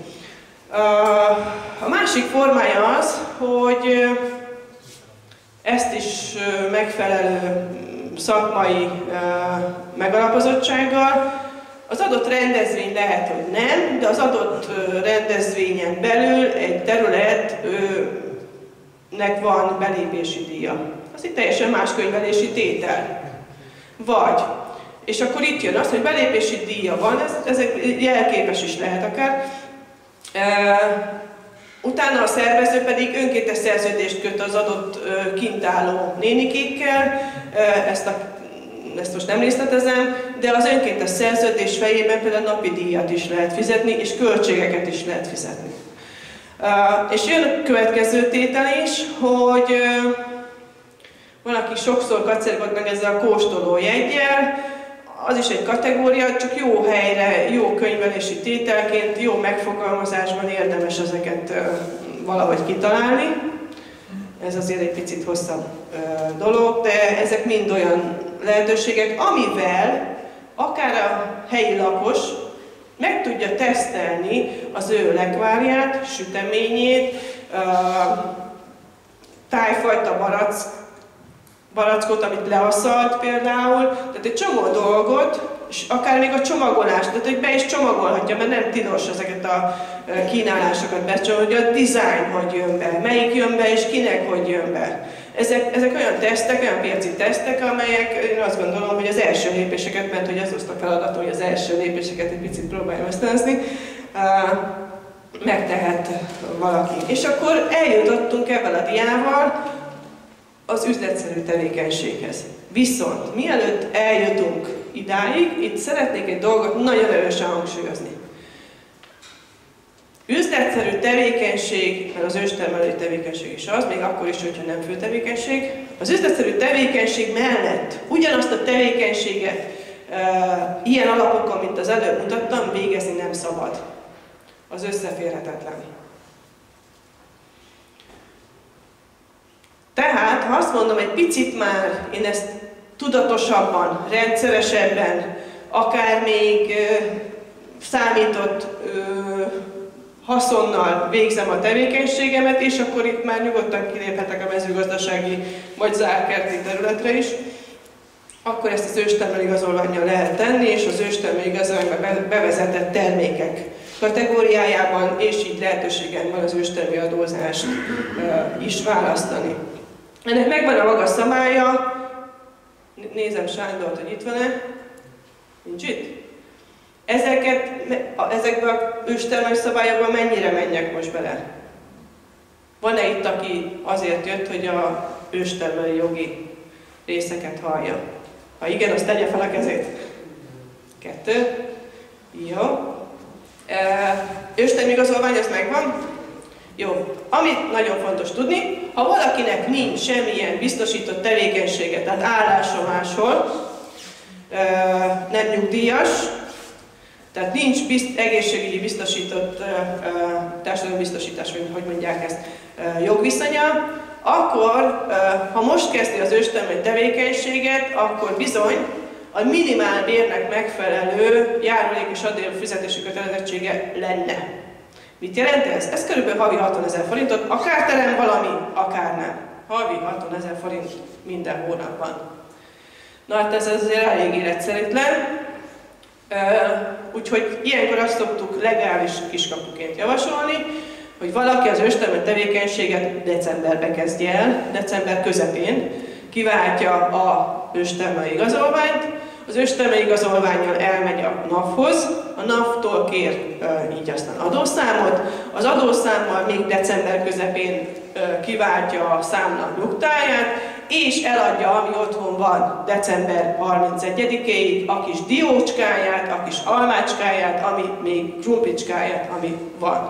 S5: A másik formája az, hogy ezt is megfelelő szakmai uh, megalapozottsággal. Az adott rendezvény lehet, hogy nem, de az adott uh, rendezvényen belül egy területnek van belépési díja. Az egy teljesen más könyvelési tétel. Vagy, és akkor itt jön az, hogy belépési díja van, ez, ez jelképes is lehet akár. Uh, Utána a szervező pedig önkéntes szerződést köt az adott kintáló nénikékkel, ezt, a, ezt most nem részletezem, de az önkéntes szerződés fejében például napi díjat is lehet fizetni, és költségeket is lehet fizetni. És jön a következő tétel is, hogy van, aki sokszor kacérgott meg ezzel a kóstoló jeggyel, az is egy kategória, csak jó helyre, jó könyvelési tételként, jó megfogalmazásban érdemes ezeket valahogy kitalálni. Ez azért egy picit hosszabb dolog, de ezek mind olyan lehetőségek, amivel akár a helyi lakos meg tudja tesztelni az ő lekvárját, süteményét, tájfajta barack, barackot, amit leasszalt például, tehát egy csomó dolgot, és akár még a csomagolást, tehát hogy be is csomagolhatja, mert nem tilos ezeket a kínálásokat becsomagolni, hogy a design hogy jön be, melyik jön be és kinek hogy jön be. Ezek, ezek olyan tesztek, olyan piaci tesztek, amelyek én azt gondolom, hogy az első lépéseket, mert hogy az azt a feladatom, hogy az első lépéseket egy picit próbálja ösztönözni, megtehet valaki. És akkor eljutottunk ebben a diával az üzletszerű tevékenységhez. Viszont mielőtt eljutunk idáig, itt szeretnék egy dolgot nagyon erősen hangsúlyozni. Üzletszerű tevékenység, mert az őstermelői tevékenység is az, még akkor is, hogyha nem főtevékenység. Az üzletszerű tevékenység mellett ugyanazt a tevékenységet e, ilyen alapokon, mint az előbb mutattam, végezni nem szabad. Az összeférhetetlen. Tehát, ha azt mondom, egy picit már én ezt tudatosabban, rendszeresebben, akár még e, számított e, haszonnal végzem a tevékenységemet, és akkor itt már nyugodtan kiléphetek a mezőgazdasági vagy zárkerti területre is, akkor ezt az őstermelőigazolvánnyal lehet tenni, és az őstermelőigazolványba bevezetett termékek kategóriájában, és így lehetőségem van az őstermelői adózást uh, is választani. Ennek megvan a maga szabálya, nézem Sándort, hogy itt van-e, nincs itt? Ezeket, ezekben az őstermelői szabályokban mennyire menjek most bele? Van-e itt, aki azért jött, hogy a őstermelői jogi részeket hallja? Ha igen, azt tegye fel a kezét. Kettő. Jó. Őstermelői igazolvány, az megvan? Jó. Amit nagyon fontos tudni, ha valakinek nincs semmilyen biztosított tevékenysége, tehát állása máshol, nem nyugdíjas, tehát nincs bizt, egészségügyi biztosított, társadalmi biztosítás, vagy hogy mondják ezt, jogviszonya, akkor, ha most kezdi az őstermelői tevékenységet, akkor bizony a minimálbérnek megfelelő járulék és adófizetési kötelezettsége lenne. Mit jelent ez? Ez körülbelül havi hatvanezer forintot, akár terem valami, akár nem. Havi hatvanezer forint minden hónapban. Na hát ez azért elég életszerűtlen. Úgyhogy ilyenkor azt szoktuk legális kiskapuként javasolni, hogy valaki az őstermelői tevékenységet decemberbe kezdje el, december közepén kiváltja a őstermelői igazolványt, az őstermelői igazolvánnyal elmegy a NAV-hoz, a NAV-tól kér e, így aztán adószámot, az adószámmal még december közepén e, kiváltja a számla nyugtáját, és eladja, ami otthon van december harmincegyedikéig, a kis diócskáját, a kis almácskáját, ami még krumplicskáját, ami van.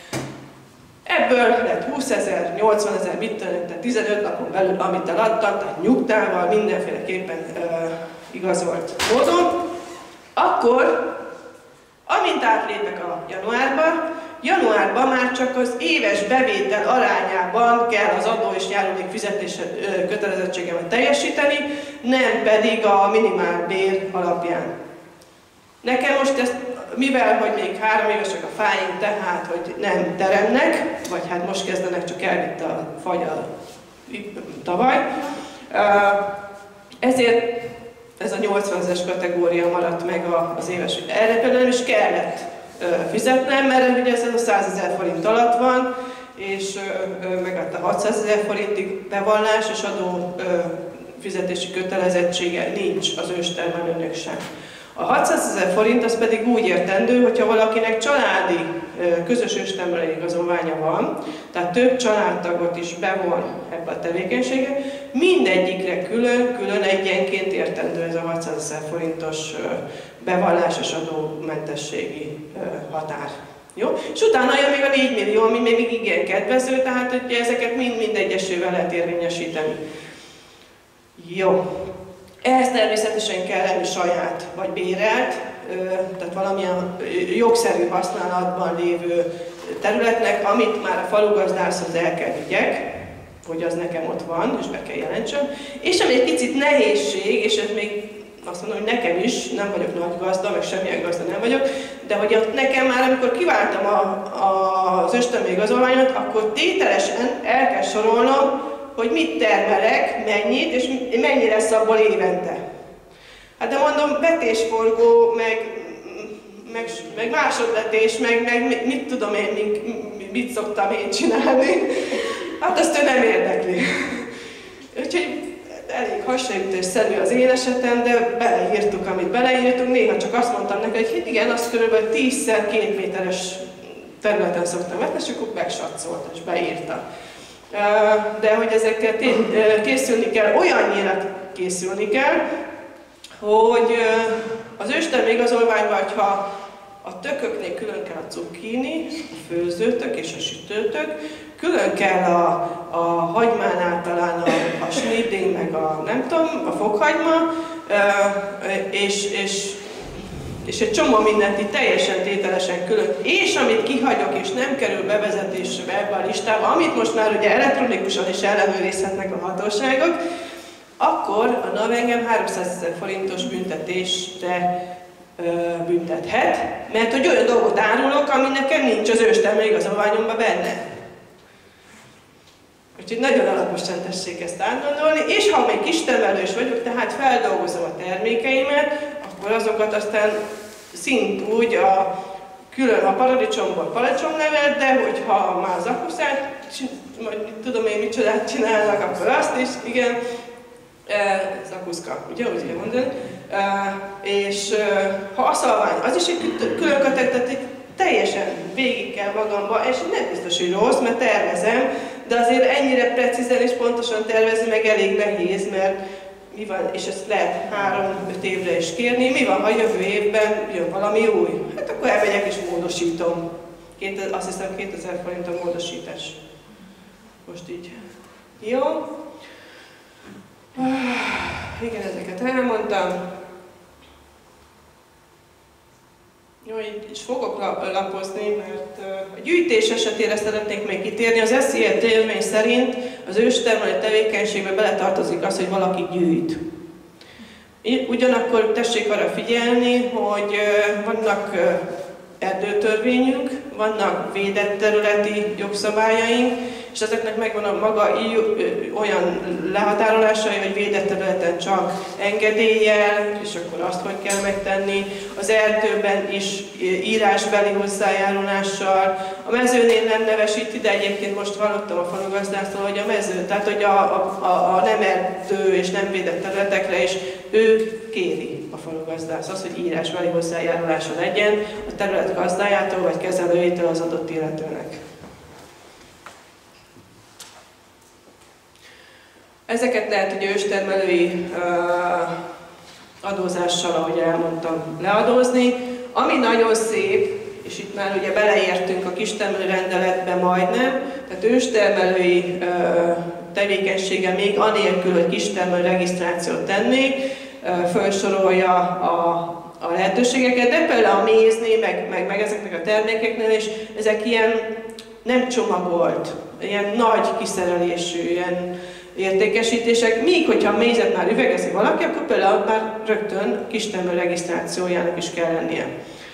S5: Ebből lett húszezer, nyolcvanezer, mit tudom, tehát tizenöt napon belül, amit eladtam, tehát nyugtával, mindenféleképpen uh, igazolt módon. Akkor, amint átlépek a januárba, januárban már csak az éves bevétel arányában kell az adó és járulék fizetés kötelezettségemet teljesíteni, nem pedig a minimálbér alapján. Nekem most ezt, mivel hogy még három évesek a fáink, tehát hogy nem teremnek, vagy hát most kezdenek, csak elvitte a fagyal tavaly, ezért ez a nyolcvanezres kategória maradt meg az éves. Erre például is kellett fizetnem, mert ugye ez a százezer forint alatt van, és megadta hatszázezer forintig bevallás, és adó fizetési kötelezettsége nincs az őstermelőnek sem. A hatszázezer forint az pedig úgy értendő, hogyha valakinek családi közös őstermelői igazolványa van, tehát több családtagot is bevon ebbe a tevékenységbe, mindegyikre külön-külön egyenként értendő ez a hatszázezer forintos bevallásos adómentességi határ. Jó? És utána jön még a négy millió, ami még igen kedvező, tehát hogy ezeket mind-mind egyesével lehet érvényesíteni. Jó. Ehhez természetesen kell lenni saját vagy bérelt, tehát valamilyen jogszerű használatban lévő területnek, amit már a falugazdászhoz el kell vigyek, hogy az nekem ott van, és be kell jelentsem. És ami egy picit nehézség, és ez még azt mondom, hogy nekem is, nem vagyok nagy gazda, meg semmilyen gazda nem vagyok, de hogy ott nekem már, amikor kiváltam a, a, az őstermelői igazolványot, akkor tételesen el kell sorolnom, hogy mit termelek, mennyit, és mennyi lesz abból évente. Hát de mondom, vetésforgó, meg, meg, meg másodvetés, meg, meg mit tudom én, mit szoktam én csinálni. Hát azt ő nem érdekli. Úgyhogy elég hasonlítésszerű az én esetem, de beleírtuk, amit beleírtunk. Néha csak azt mondtam neki, hogy igen, azt körülbelül tízszer két méteres területen szoktam vetni, és akkor megsatszolta és beírta. De hogy ezekkel készülni kell, olyannyira készülni kell, hogy az őstermigazolványban, ha a tököknél külön kell a cukkini, a főzőtök és a sütőtök, külön kell a, a hagymánál talán a, a sniding, meg a nem tudom, a fokhagyma, és, és, és egy csomó mindent itt teljesen tételesen külön. És amit kihagyok és nem kerül bevezetésre ebbe a listába, amit most már ugye elektronikusan is ellenőrizhetnek a hatóságok, akkor a NAV engem háromszázezer forintos büntetésre ö, büntethet, mert hogy olyan dolgot árulok, ami nekem nincs az őstermigazolványomban benne. Úgyhogy nagyon alaposan tessék ezt átgondolni, és ha még kistermelős vagyok, tehát feldolgozom a termékeimet, akkor azokat aztán szintúgy a külön a paradicsomból paradicsomlevet, de hogyha már az akuszát, majd tudom én micsodát csinálnak, akkor azt is, igen, zakuszka, ugye, úgy kell mondani, és ha a szalvány, az is egy külön kategória, tehát teljesen végig kell magamba, és nem biztos, hogy rossz, mert tervezem, de azért ennyire precízen és pontosan tervezni meg elég nehéz, mert mi van, és ezt lehet három-öt évre is kérni, mi van, ha jövő évben jön valami új? Hát akkor elmegyek és módosítom. Két, azt hiszem kétezer forint a módosítás. Most így. Jó. Igen, ezeket elmondtam. Jó, így fogok lapozni, mert a gyűjtés esetére szeretnék még kitérni. Az es zé e törvény szerint az őstermelő tevékenységbe beletartozik az, hogy valaki gyűjt. Ugyanakkor tessék arra figyelni, hogy vannak erdőtörvényünk, vannak védett területi jogszabályaink, és ezeknek megvan a maga olyan lehatárolásai, hogy védett területen csak engedéllyel, és akkor azt hogy kell megtenni. Az erdőben is írásbeli hozzájárulással. A mezőnél nem nevesíti, de egyébként most hallottam a falugazdásztól, hogy a mező, tehát hogy a, a, a, a nem erdő és nem védett területekre is ő kéri a falugazdász az, hogy írásbeli hozzájárulása legyen a terület gazdájától vagy kezelőjétől az adott illetőnek. Ezeket lehet ugye őstermelői uh, adózással, ahogy elmondtam, leadózni. Ami nagyon szép, és itt már ugye beleértünk a kistermelő rendeletbe majdnem, tehát őstermelői uh, tevékenysége még anélkül, hogy kistermelő regisztrációt tennék, uh, felsorolja a, a lehetőségeket, de például a méznél, meg, meg, meg ezeknek a termékeknél is, ezek ilyen nem csomagolt, ilyen nagy kiszerelésű, ilyen értékesítések, míg hogyha a mézet már üvegezi valaki, akkor például már rögtön kistermelő regisztrációjának is kell lennie.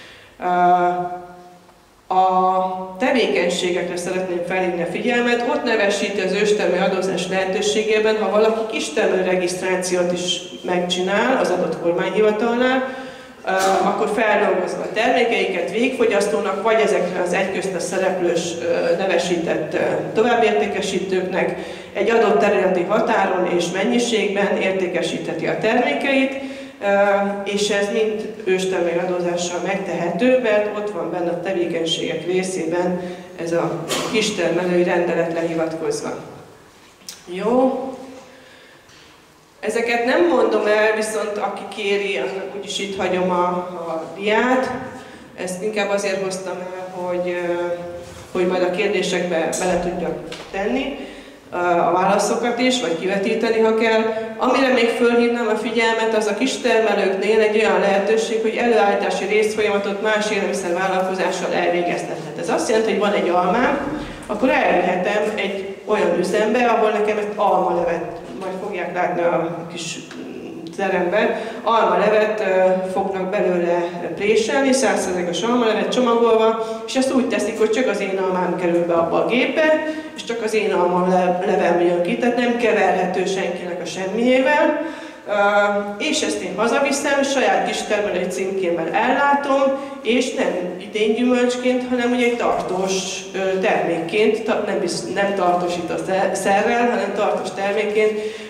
S5: A tevékenységekre szeretném felhívni a figyelmet, ott nevesíti az őstermelő adózás lehetőségében, ha valaki kistermelő regisztrációt is megcsinál az adott kormányhivatalnál, akkor feldolgozva a termékeiket végfogyasztónak, vagy ezekre az egyköztes szereplős nevesített továbbértékesítőknek egy adott területi határon és mennyiségben értékesítheti a termékeit, és ez mind őstermelő adózással megtehető, mert ott van benne a tevékenységek részében ez a kistermelői rendelet lehivatkozva. Jó. Ezeket nem mondom el, viszont aki kéri, annak úgyis itt hagyom a, a diát. Ezt inkább azért hoztam el, hogy, hogy majd a kérdésekbe bele tudjak tenni a válaszokat is, vagy kivetíteni, ha kell. Amire még fölhívnám a figyelmet, az a kistermelőknél egy olyan lehetőség, hogy előállítási részfolyamatot más élelmiszervállalkozással elvégeztethet. Ez azt jelenti, hogy van egy almám, akkor elvihetem egy olyan üzembe, ahol nekem egy almalevet, majd fogják látni a kis teremben, almalevet fognak belőle préselni, száz százalékos almalevet csomagolva, és ezt úgy teszik, hogy csak az én almám kerül be abba a gépbe, és csak az én almalevem jön ki, tehát nem keverhető senkinek a semmiével. Uh, és ezt én hazaviszem, saját kistermelői címkémmel ellátom, és nem idén gyümölcsként, hanem ugye egy tartós uh, termékként, ta, nem, nem tartósított szerrel, hanem tartós termékként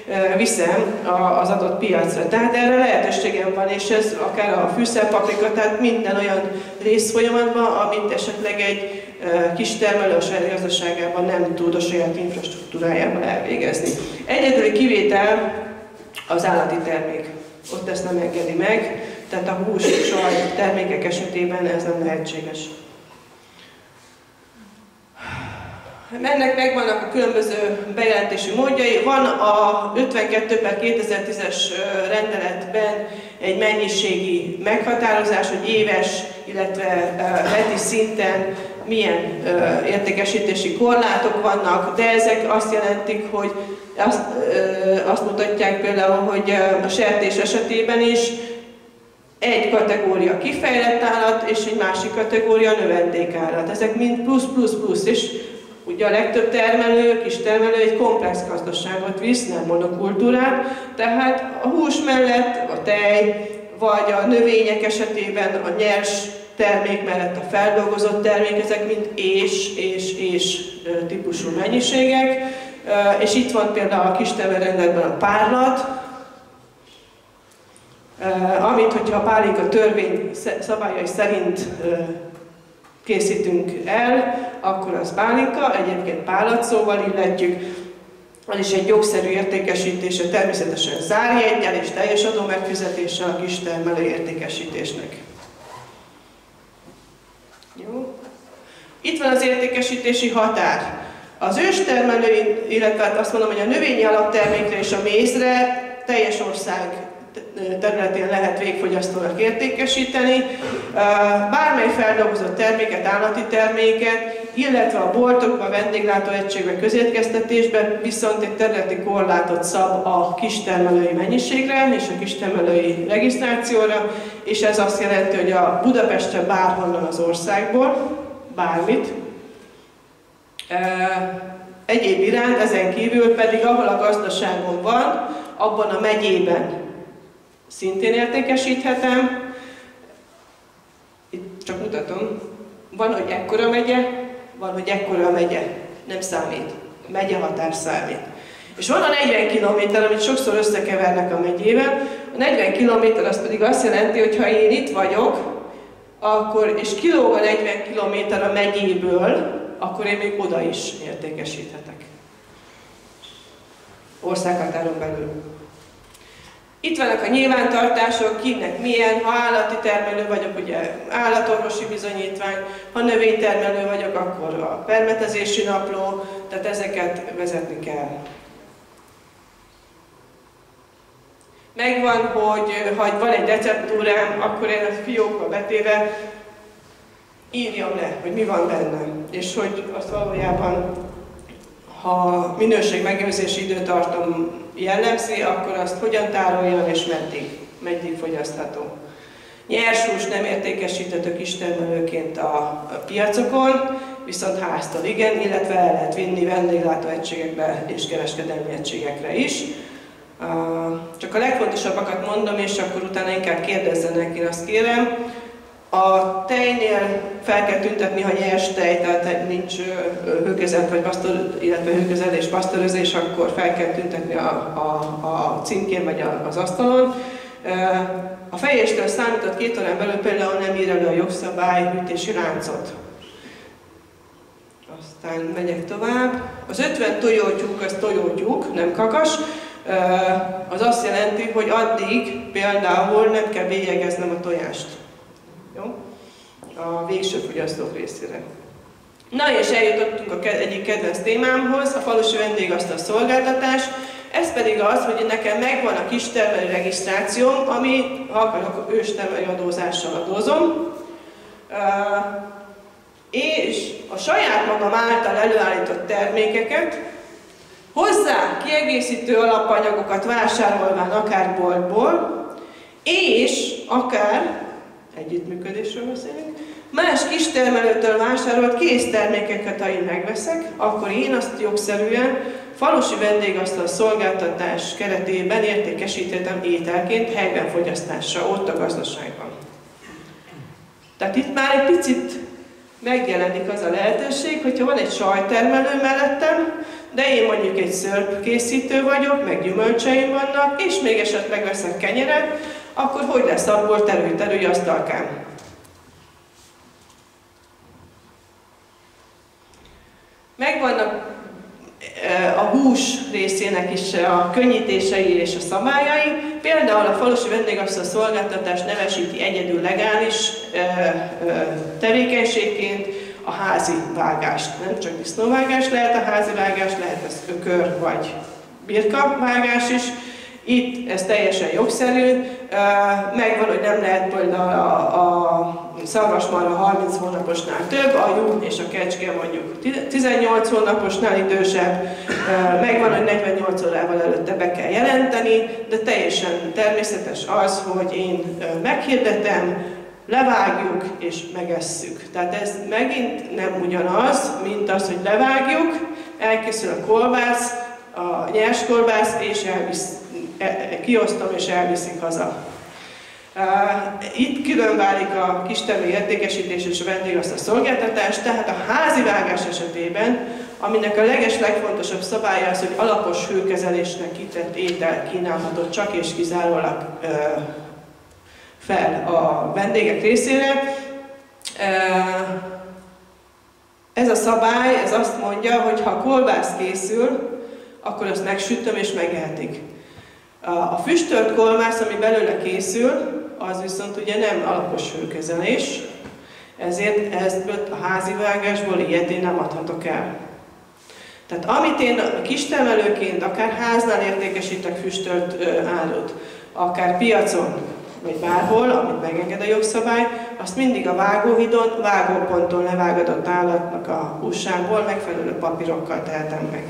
S5: viszem az adott piacra. Tehát erre lehetőségem van, és ez akár a fűszerpaprika, tehát minden olyan részfolyamatban, amit esetleg egy kistermelő a saját gazdaságában nem tud a saját infrastruktúrájában elvégezni. Egyedüli kivétel az állati termék. Ott ezt nem engedi meg, tehát a hús és saj termékek esetében ez nem lehetséges. Ennek megvannak a különböző bejelentési módjai. Van a ötvenkettő per kétezer-tízes rendeletben egy mennyiségi meghatározás, hogy éves, illetve heti szinten milyen értékesítési korlátok vannak, de ezek azt jelentik, hogy azt, azt mutatják például, hogy a sertés esetében is egy kategória kifejlett állat, és egy másik kategória növendékállat. Ezek mind plusz, plusz, plusz, és ugye a legtöbb termelő, kis termelő egy komplex gazdaságot visz, nem monokultúrát, tehát a hús mellett a tej, vagy a növények esetében a nyers termék mellett a feldolgozott termék, ezek mind és, és, és típusú mennyiségek. És itt van például a kistermelőrendeletben a párlat, amit, hogyha a pálinka törvény szabályai szerint készítünk el, akkor az pálinka, egyébként párlatszóval illetjük, az is egy jogszerű értékesítése, természetesen zárjeggyel és teljes adó megfizetéssel a kistermelő értékesítésnek. Jó. Itt van az értékesítési határ. Az őstermelő, illetve azt mondom, hogy a növényi alaptermékre és a mézre teljes ország területén lehet végfogyasztónak értékesíteni. Bármely feldolgozott terméket, állati terméket, illetve a boltokban, vendéglátóegységben, közétkeztetésben viszont egy területi korlátot szab a kistermelői mennyiségre és a kistermelői regisztrációra, és ez azt jelenti, hogy a Budapestre bárhonnan az országból, bármit, egyéb iránt, ezen kívül pedig, ahol a gazdaságon van, abban a megyében szintén értékesíthetem. Itt csak mutatom. Van, hogy ekkora megye, van, hogy ekkora a megye. Nem számít. A megye határ számít. És van a negyven kilométer, amit sokszor összekevernek a megyével. A negyven kilométer az pedig azt jelenti, hogy ha én itt vagyok, akkor, és kilóg a negyven kilométer a megyéből, akkor én még oda is értékesíthetek. Országhatáron belül. Itt vannak a nyilvántartások, kinek milyen, ha állati termelő vagyok, ugye állatorvosi bizonyítvány, ha növénytermelő vagyok, akkor a permetezési napló, tehát ezeket vezetni kell. Megvan, hogy ha van egy receptúrám, akkor én a fiókba betéve írjam le, hogy mi van benne, és hogy azt valójában, ha minőség megőrzési időtartam jellemzi, akkor azt hogyan tároljam és meddig, meddig fogyasztható. Nyers hús nem értékesíthető kistermelőként a, a piacokon, viszont háztól igen, illetve el lehet vinni vendéglátóegységekbe és kereskedelmi egységekre is. Csak a legfontosabbakat mondom, és akkor utána inkább kérdezzenek, én azt kérem. A tejnél fel kell tüntetni, ha nyers tej, tehát nincs hőkezelt, vagy pasztor, illetve hőkezelt és pasztorözés, akkor fel kell tüntetni a, a, a címkén vagy az asztalon. A fejéstől számított két órán belül például nem ír elő a jogszabály hűtési láncot. Aztán megyek tovább. Az ötven tojótyúk, az tojótyúk, nem kakas. Az azt jelenti, hogy addig például nem kell bélyegeznem a tojást. Jó? A végső fogyasztók részére. Na és eljutottunk a egyik kedvenc témámhoz, a falusi vendégasztal szolgáltatás. Ez pedig az, hogy nekem megvan a kistermelő regisztrációm, ami, ha akarok, őstermelő adózással adózom. És a saját magam által előállított termékeket hozzá kiegészítő alapanyagokat vásárolván akár boltból, és akár, együttműködésről beszélünk, más kistermelőtől vásárolt késztermékeket, ha én megveszek, akkor én azt jogszerűen falusi vendégasztal szolgáltatás keretében értékesíthetem ételként, helyben fogyasztásra, ott a gazdaságban. Tehát itt már egy picit megjelenik az a lehetőség, hogyha van egy sajttermelő mellettem, de én mondjuk egy szörp készítő vagyok, meg gyümölcseim vannak, és még esetleg veszek kenyeret, akkor hogy lesz abból terül-terülj asztalkám? Megvannak a hús részének is a könnyítései és a szabályai. Például a falusi vendégasztal szolgáltatás nevesíti egyedül legális tevékenységként a házi vágást. Nem csak disznóvágás lehet a házi vágás, lehet ez ökör vagy birkavágás is. Itt ez teljesen jogszerű. Megvan, hogy nem lehet például a, a szarvasmarha harminc hónaposnál több, a juh és a kecske mondjuk tizennyolc hónaposnál idősebb. Megvan, hogy negyvennyolc órával előtte be kell jelenteni, de teljesen természetes az, hogy én meghirdetem, levágjuk és megesszük. Tehát ez megint nem ugyanaz, mint az, hogy levágjuk, elkészül a kolbász, a nyers kolbász, és elvisz, kiosztom és elviszik haza. Itt külön válik a kistermelő értékesítés és a vendégasztal szolgáltatás, tehát a házi vágás esetében, aminek a leges legfontosabb szabálya az, hogy alapos hőkezelésnek kitett étel kínálható csak és kizárólag fel a vendégek részére. Ez a szabály, ez azt mondja, hogy ha kolbász készül, akkor azt megsütöm és megehetik. A füstölt kolbász, ami belőle készül, az viszont ugye nem alapos hőkezelés, ezért ezt a házi vágásból ilyet én nem adhatok el. Tehát amit én kistermelőként, akár háznál értékesítek füstölt árut, akár piacon, vagy bárhol, amit megenged a jogszabály, azt mindig a vágóhidon, vágóponton levágadott állatnak a húsából megfelelő papírokkal tehetem meg.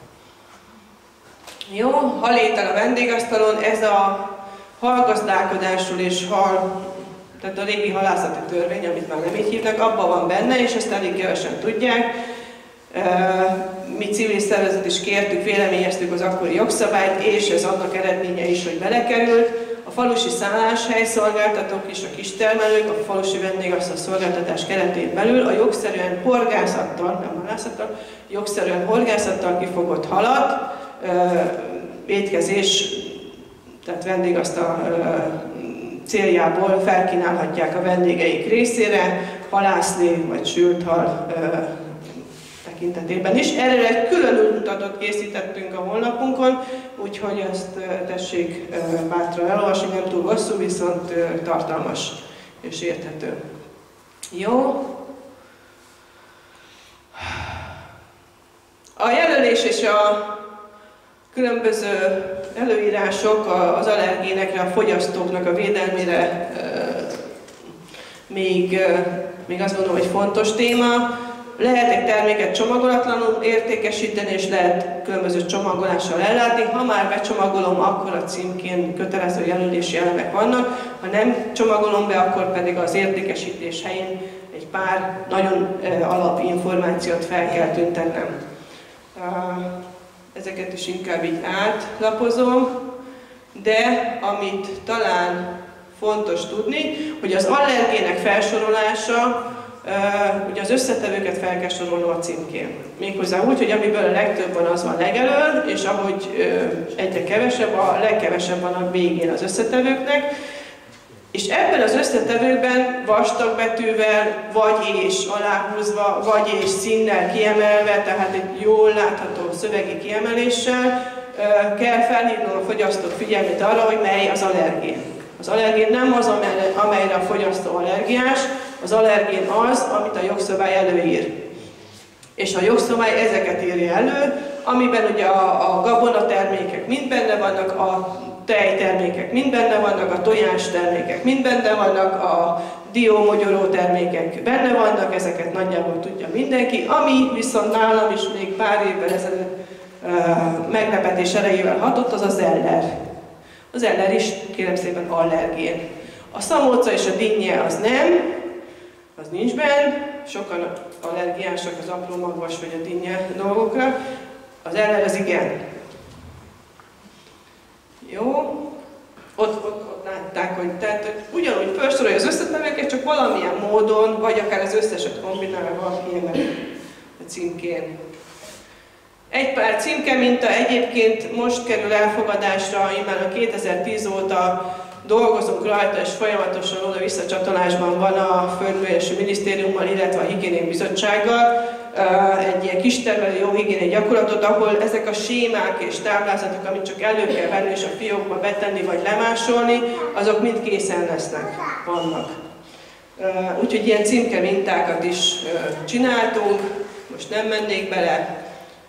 S5: Jó, halétel a vendégasztalon, ez a halgazdálkodásról és hal, tehát a régi halászati törvény, amit már nem így hívnak, abban van benne, és ezt elég kevesen tudják. Mi civil szervezet is kértük, véleményeztük az akkori jogszabályt, és ez annak eredménye is, hogy belekerült. A falusi szálláshely szolgáltatók és a kistermelők a falusi vendégasztal szolgáltatás keretén belül a jogszerűen horgászattal, nem halászattal, jogszerűen horgászattal kifogott halat, étkezés, tehát vendégasztal céljából felkínálhatják a vendégeik részére, halászlé vagy sült hal tekintetében is. Erről egy külön útmutatót készítettünk a honlapunkon, úgyhogy ezt tessék bátran elolvasni, nem túl hosszú, viszont tartalmas és érthető. Jó. A jelölés és a különböző előírások az allergénekre, a fogyasztóknak a védelmére még, még azt gondolom, hogy fontos téma. Lehet egy terméket csomagolatlanul értékesíteni, és lehet különböző csomagolással ellátni. Ha már becsomagolom, akkor a címkén kötelező jelölési elemek vannak. Ha nem csomagolom be, akkor pedig az értékesítés helyén egy pár nagyon alapinformációt fel kell tüntetnem. Ezeket is inkább így átlapozom, de amit talán fontos tudni, hogy az allergének felsorolása, ugye az összetevőket fel kell sorolnom a címkén. Méghozzá úgy, hogy amiből a legtöbb van, az van legelől, és ahogy egyre kevesebb, a legkevesebb van a végén az összetevőknek. És ebben az összetevőkben vastag betűvel, vagy és aláhúzva, vagy és színnel kiemelve, tehát egy jól látható szövegi kiemeléssel kell felhívnom a fogyasztók figyelmét arra, hogy mely az allergén. Az allergén nem az, amelyre a fogyasztó allergiás, az allergén az, amit a jogszabály előír. És a jogszabály ezeket írja elő, amiben ugye a, a gabonatermékek mind benne vannak, a tejtermékek mind benne vannak, a tojástermékek mind benne vannak, a diómogyoró termékek benne vannak, ezeket nagyjából tudja mindenki. Ami viszont nálam is még pár évvel ezelőtt uh, meglepetés erejével hatott, az az eller. Az eller is, kérem szépen, allergén. A szamóca és a dinnye az nem, az nincs benne, sokan allergiásak az apró magvas vagy a dinnye dolgokra, az eller az igen. Jó, ott, ott, ott látták, hogy tehát ugyanúgy felsorolja az összetevőket, csak valamilyen módon, vagy akár az összeset kombinálva van kiemeli a címkén. Egy pár címke minta egyébként most kerül elfogadásra, immár a kétezer-tíz óta dolgozunk rajta, és folyamatosan oda visszacsatolásban van a Földművelési Minisztériummal, illetve a Higiéniai Bizottsággal egy ilyen kistermelő jó higiéniai gyakorlatot, ahol ezek a sémák és táblázatok, amit csak elő kell venni és a fiókba betenni vagy lemásolni, azok mind készen lesznek, vannak. Úgyhogy ilyen címke mintákat is csináltunk, most nem mennék bele.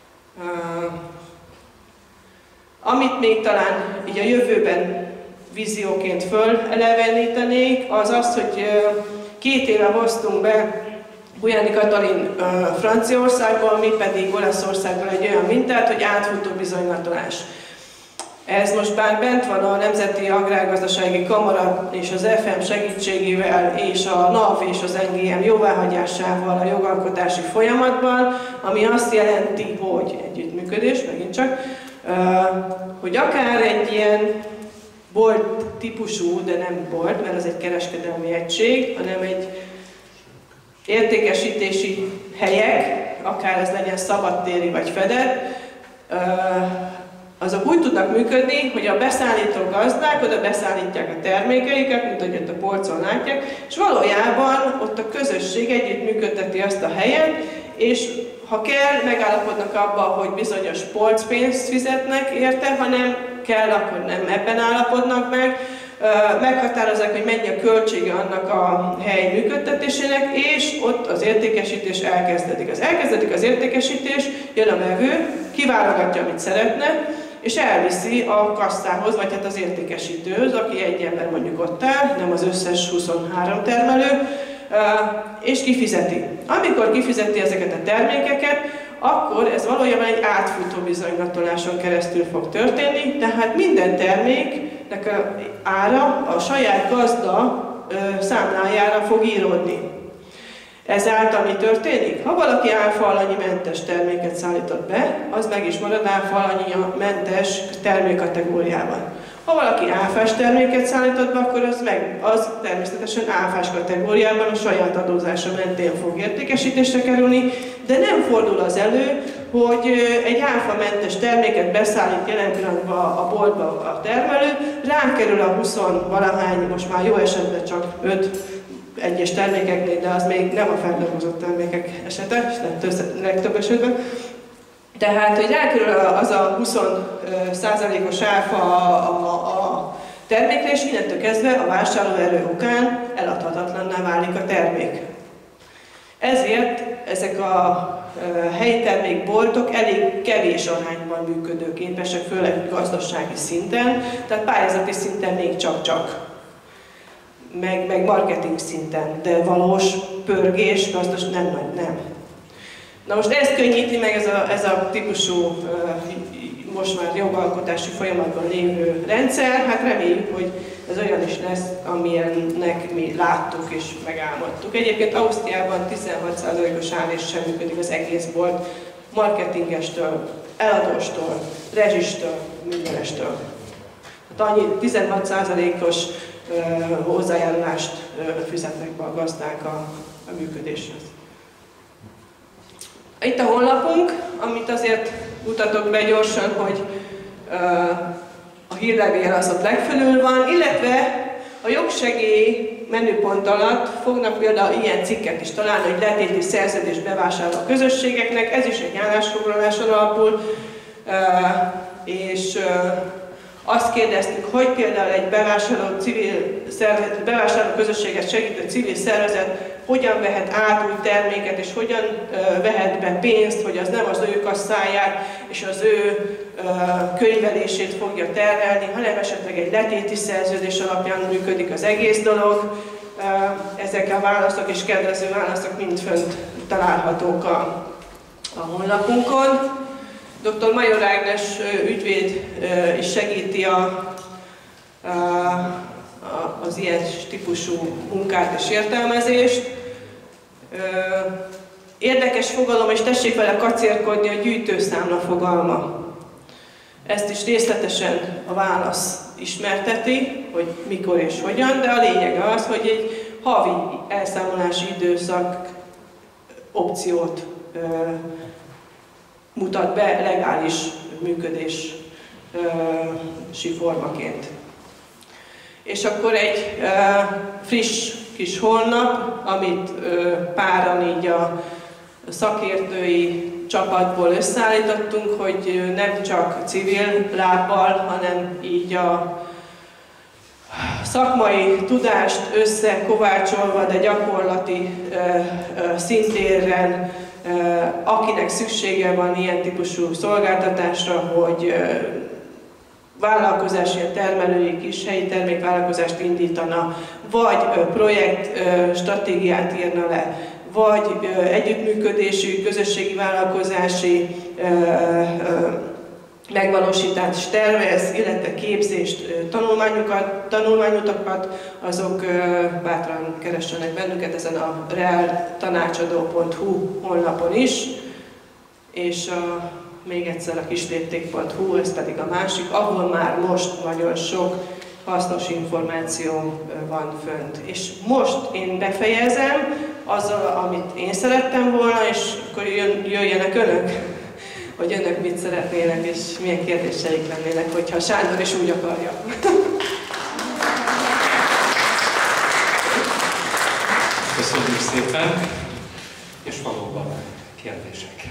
S5: Amit még talán így a jövőben vízióként fölelevenítenék, az az, hogy két éve hoztunk be Bujányi Katalin Franciaországból, mi pedig Olaszországból egy olyan mintát, hogy átfutó bizonylatolás. Ez most bár bent van a Nemzeti Agrárgazdasági Kamara és az ef em segítségével és a NAV és az en gé em jóváhagyásával a jogalkotási folyamatban, ami azt jelenti, hogy együttműködés, megint csak, hogy akár egy ilyen bolt típusú, de nem bolt, mert az egy kereskedelmi egység, hanem egy értékesítési helyek, akár ez legyen szabadtéri vagy fedett, azok úgy tudnak működni, hogy a beszállító gazdák oda beszállítják a termékeiket, mint ahogy ott a polcon látják, és valójában ott a közösség együttműködteti azt a helyet, és ha kell, megállapodnak abba, hogy bizonyos polcpénzt fizetnek érte, ha nem kell, akkor nem ebben állapodnak meg. Meghatározzák, hogy mennyi a költsége annak a hely működtetésének, és ott az értékesítés elkezdődik. Az elkezdődik az értékesítés, jön a vevő, kiválogatja, amit szeretne, és elviszi a kasszához, vagy hát az értékesítőhöz, aki egy ember mondjuk ott áll, nem az összes huszonhárom termelő, és kifizeti. Amikor kifizeti ezeket a termékeket, akkor ez valójában egy átfutó bizonylatoláson keresztül fog történni, tehát minden terméknek a ára a saját gazda számlájára fog íródni. Ezáltal mi történik? Ha valaki áfaalanyi mentes terméket szállított be, az meg is marad áfaalanyi mentes termékkategóriában. Ha valaki áfás terméket szállított be, akkor az, meg, az természetesen áfás kategóriában a saját adózása mentén fog értékesítésre kerülni, de nem fordul az elő, hogy egy áfamentes terméket beszállít jelen pillanatban a boltba a termelő, rákerül a húsz valahány, most már jó esetben csak öt egyes termékeknél, de az még nem a feldolgozott termékek esete, legtöbb esetben. Tehát, hogy rákerül az a húsz százalékos áfa a, a, a termékre, és innentől kezdve a vásárlóerő okán eladhatatlanná válik a termék. Ezért ezek a helyi termékboltok elég kevés arányban működőképesek, főleg gazdasági szinten, tehát pályázati szinten még csak-csak. Meg, meg marketing szinten, de valós pörgés, gazdas nem, nem. Na most ezt könnyíti meg ez a, ez a típusú, most már jogalkotási folyamatban lévő rendszer, hát reméljük, hogy ez olyan is lesz, amilyennek mi láttuk és megálmodtuk. Egyébként Ausztriában tizenhat százalékos árés sem működik az egész bolt, marketingestől, eladóstól, rezsistől, mindenestől. Hát annyi tizenhat százalékos hozzájárulást fizetnek be a gazdák a, a működéshez. Itt a honlapunk, amit azért mutatok be gyorsan, hogy uh, a hírlevél az ott legfölül van, illetve a jogsegély menüpont alatt fognak például ilyen cikket is találni, hogy letéti szerződés bevásárló a közösségeknek, ez is egy állásfoglaláson alapul, uh, és uh, azt kérdeztük, hogy például egy bevásárló, civil szervezet, bevásárló közösséget segítő civil szervezet hogyan vehet át új terméket, és hogyan uh, vehet be pénzt, hogy az nem az ő kasszáját és az ő uh, könyvelését fogja terhelni, hanem esetleg egy letéti szerződés alapján működik az egész dolog. Uh, ezek a válaszok és kedvező válaszok mind fönt találhatók a, a honlapunkon. doktor Major Ágnes ügyvéd is segíti a, a, a, az ilyen típusú munkát és értelmezést. Érdekes fogalom, és tessék vele kacérkodni, a gyűjtőszámla fogalma. Ezt is részletesen a válasz ismerteti, hogy mikor és hogyan, de a lényeg az, hogy egy havi elszámolási időszak opciót mutat be legális működési formaként. És akkor egy friss kis honlap, amit páran így a szakértői csapatból összeállítottunk, hogy nem csak civil lábbal, hanem így a szakmai tudást összekovácsolva, de gyakorlati szintérren, akinek szüksége van ilyen típusú szolgáltatásra, hogy vállalkozás, ilyen termelői kis helyi termékvállalkozást indítana, vagy projekt stratégiát írna le, vagy együttműködésű, közösségi vállalkozási megvalósítást tervez, illetve képzést, tanulmányokat, tanulmányutakat, azok bátran keressenek bennünket ezen a realtanácsadó pont hu honlapon is, és a, még egyszer a kislépték pont hu, ez pedig a másik, ahol már most nagyon sok hasznos információ van fönt. És most én befejezem azzal, amit én szerettem volna, és akkor jön, jöjjenek önök, hogy önök mit szeretnének, és milyen kérdéseik lennének, hogyha Sándor is úgy akarja.
S2: Köszönjük szépen, és valóban kérdések.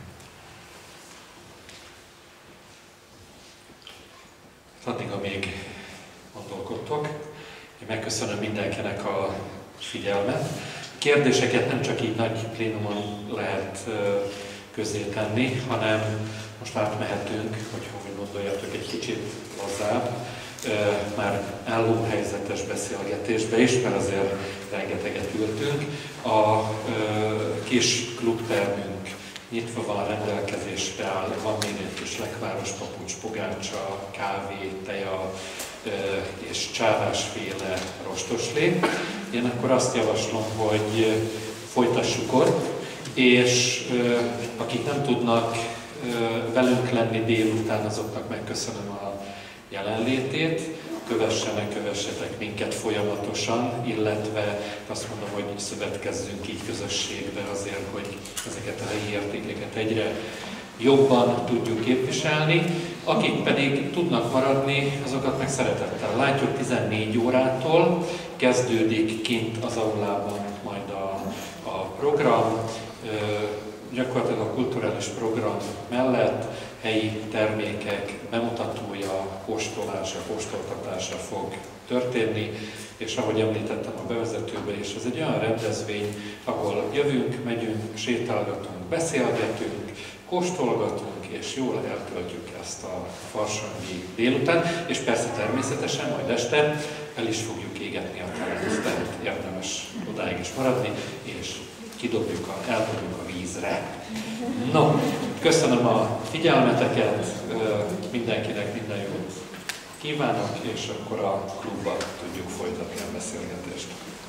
S2: Addig, amíg gondolkodtok, én megköszönöm mindenkinek a figyelmet. Kérdéseket nem csak így nagy plénumon lehet közé tenni, hanem most átmehetünk, hogyha úgy gondoljátok, egy kicsit lazább, már állóhelyzetes beszélgetésbe is, mert azért rengeteget ültünk. A kis klubtermünk nyitva van, rendelkezésre áll, van még egy kis lekváros papucs, pogácsa, kávé, teja és csávásféle rostoslé. Én akkor azt javaslom, hogy folytassuk ott, és akik nem tudnak velünk lenni délután, azoknak megköszönöm a jelenlétét. Kövessenek, kövessetek minket folyamatosan, illetve azt mondom, hogy szövetkezzünk így közösségbe azért, hogy ezeket a helyi értékeket egyre jobban tudjuk képviselni. Akik pedig tudnak maradni, azokat meg szeretettel látjuk, tizennégy órától kezdődik kint az aulában majd a, a program. Gyakorlatilag a kulturális program mellett helyi termékek bemutatója, kóstolása, kóstoltatása fog történni, és ahogy említettem a bevezetőben is, ez egy olyan rendezvény, ahol jövünk, megyünk, sétálgatunk, beszélgetünk, kóstolgatunk, és jól eltöltjük ezt a farsangi délután, és persze természetesen majd este el is fogjuk égetni a telet, tehát érdemes odáig is maradni, és kidobjuk, a, eldobjuk a vízre. No, köszönöm a figyelmeteket, mindenkinek minden jót kívánok, és akkor a klubban tudjuk folytatni a beszélgetést.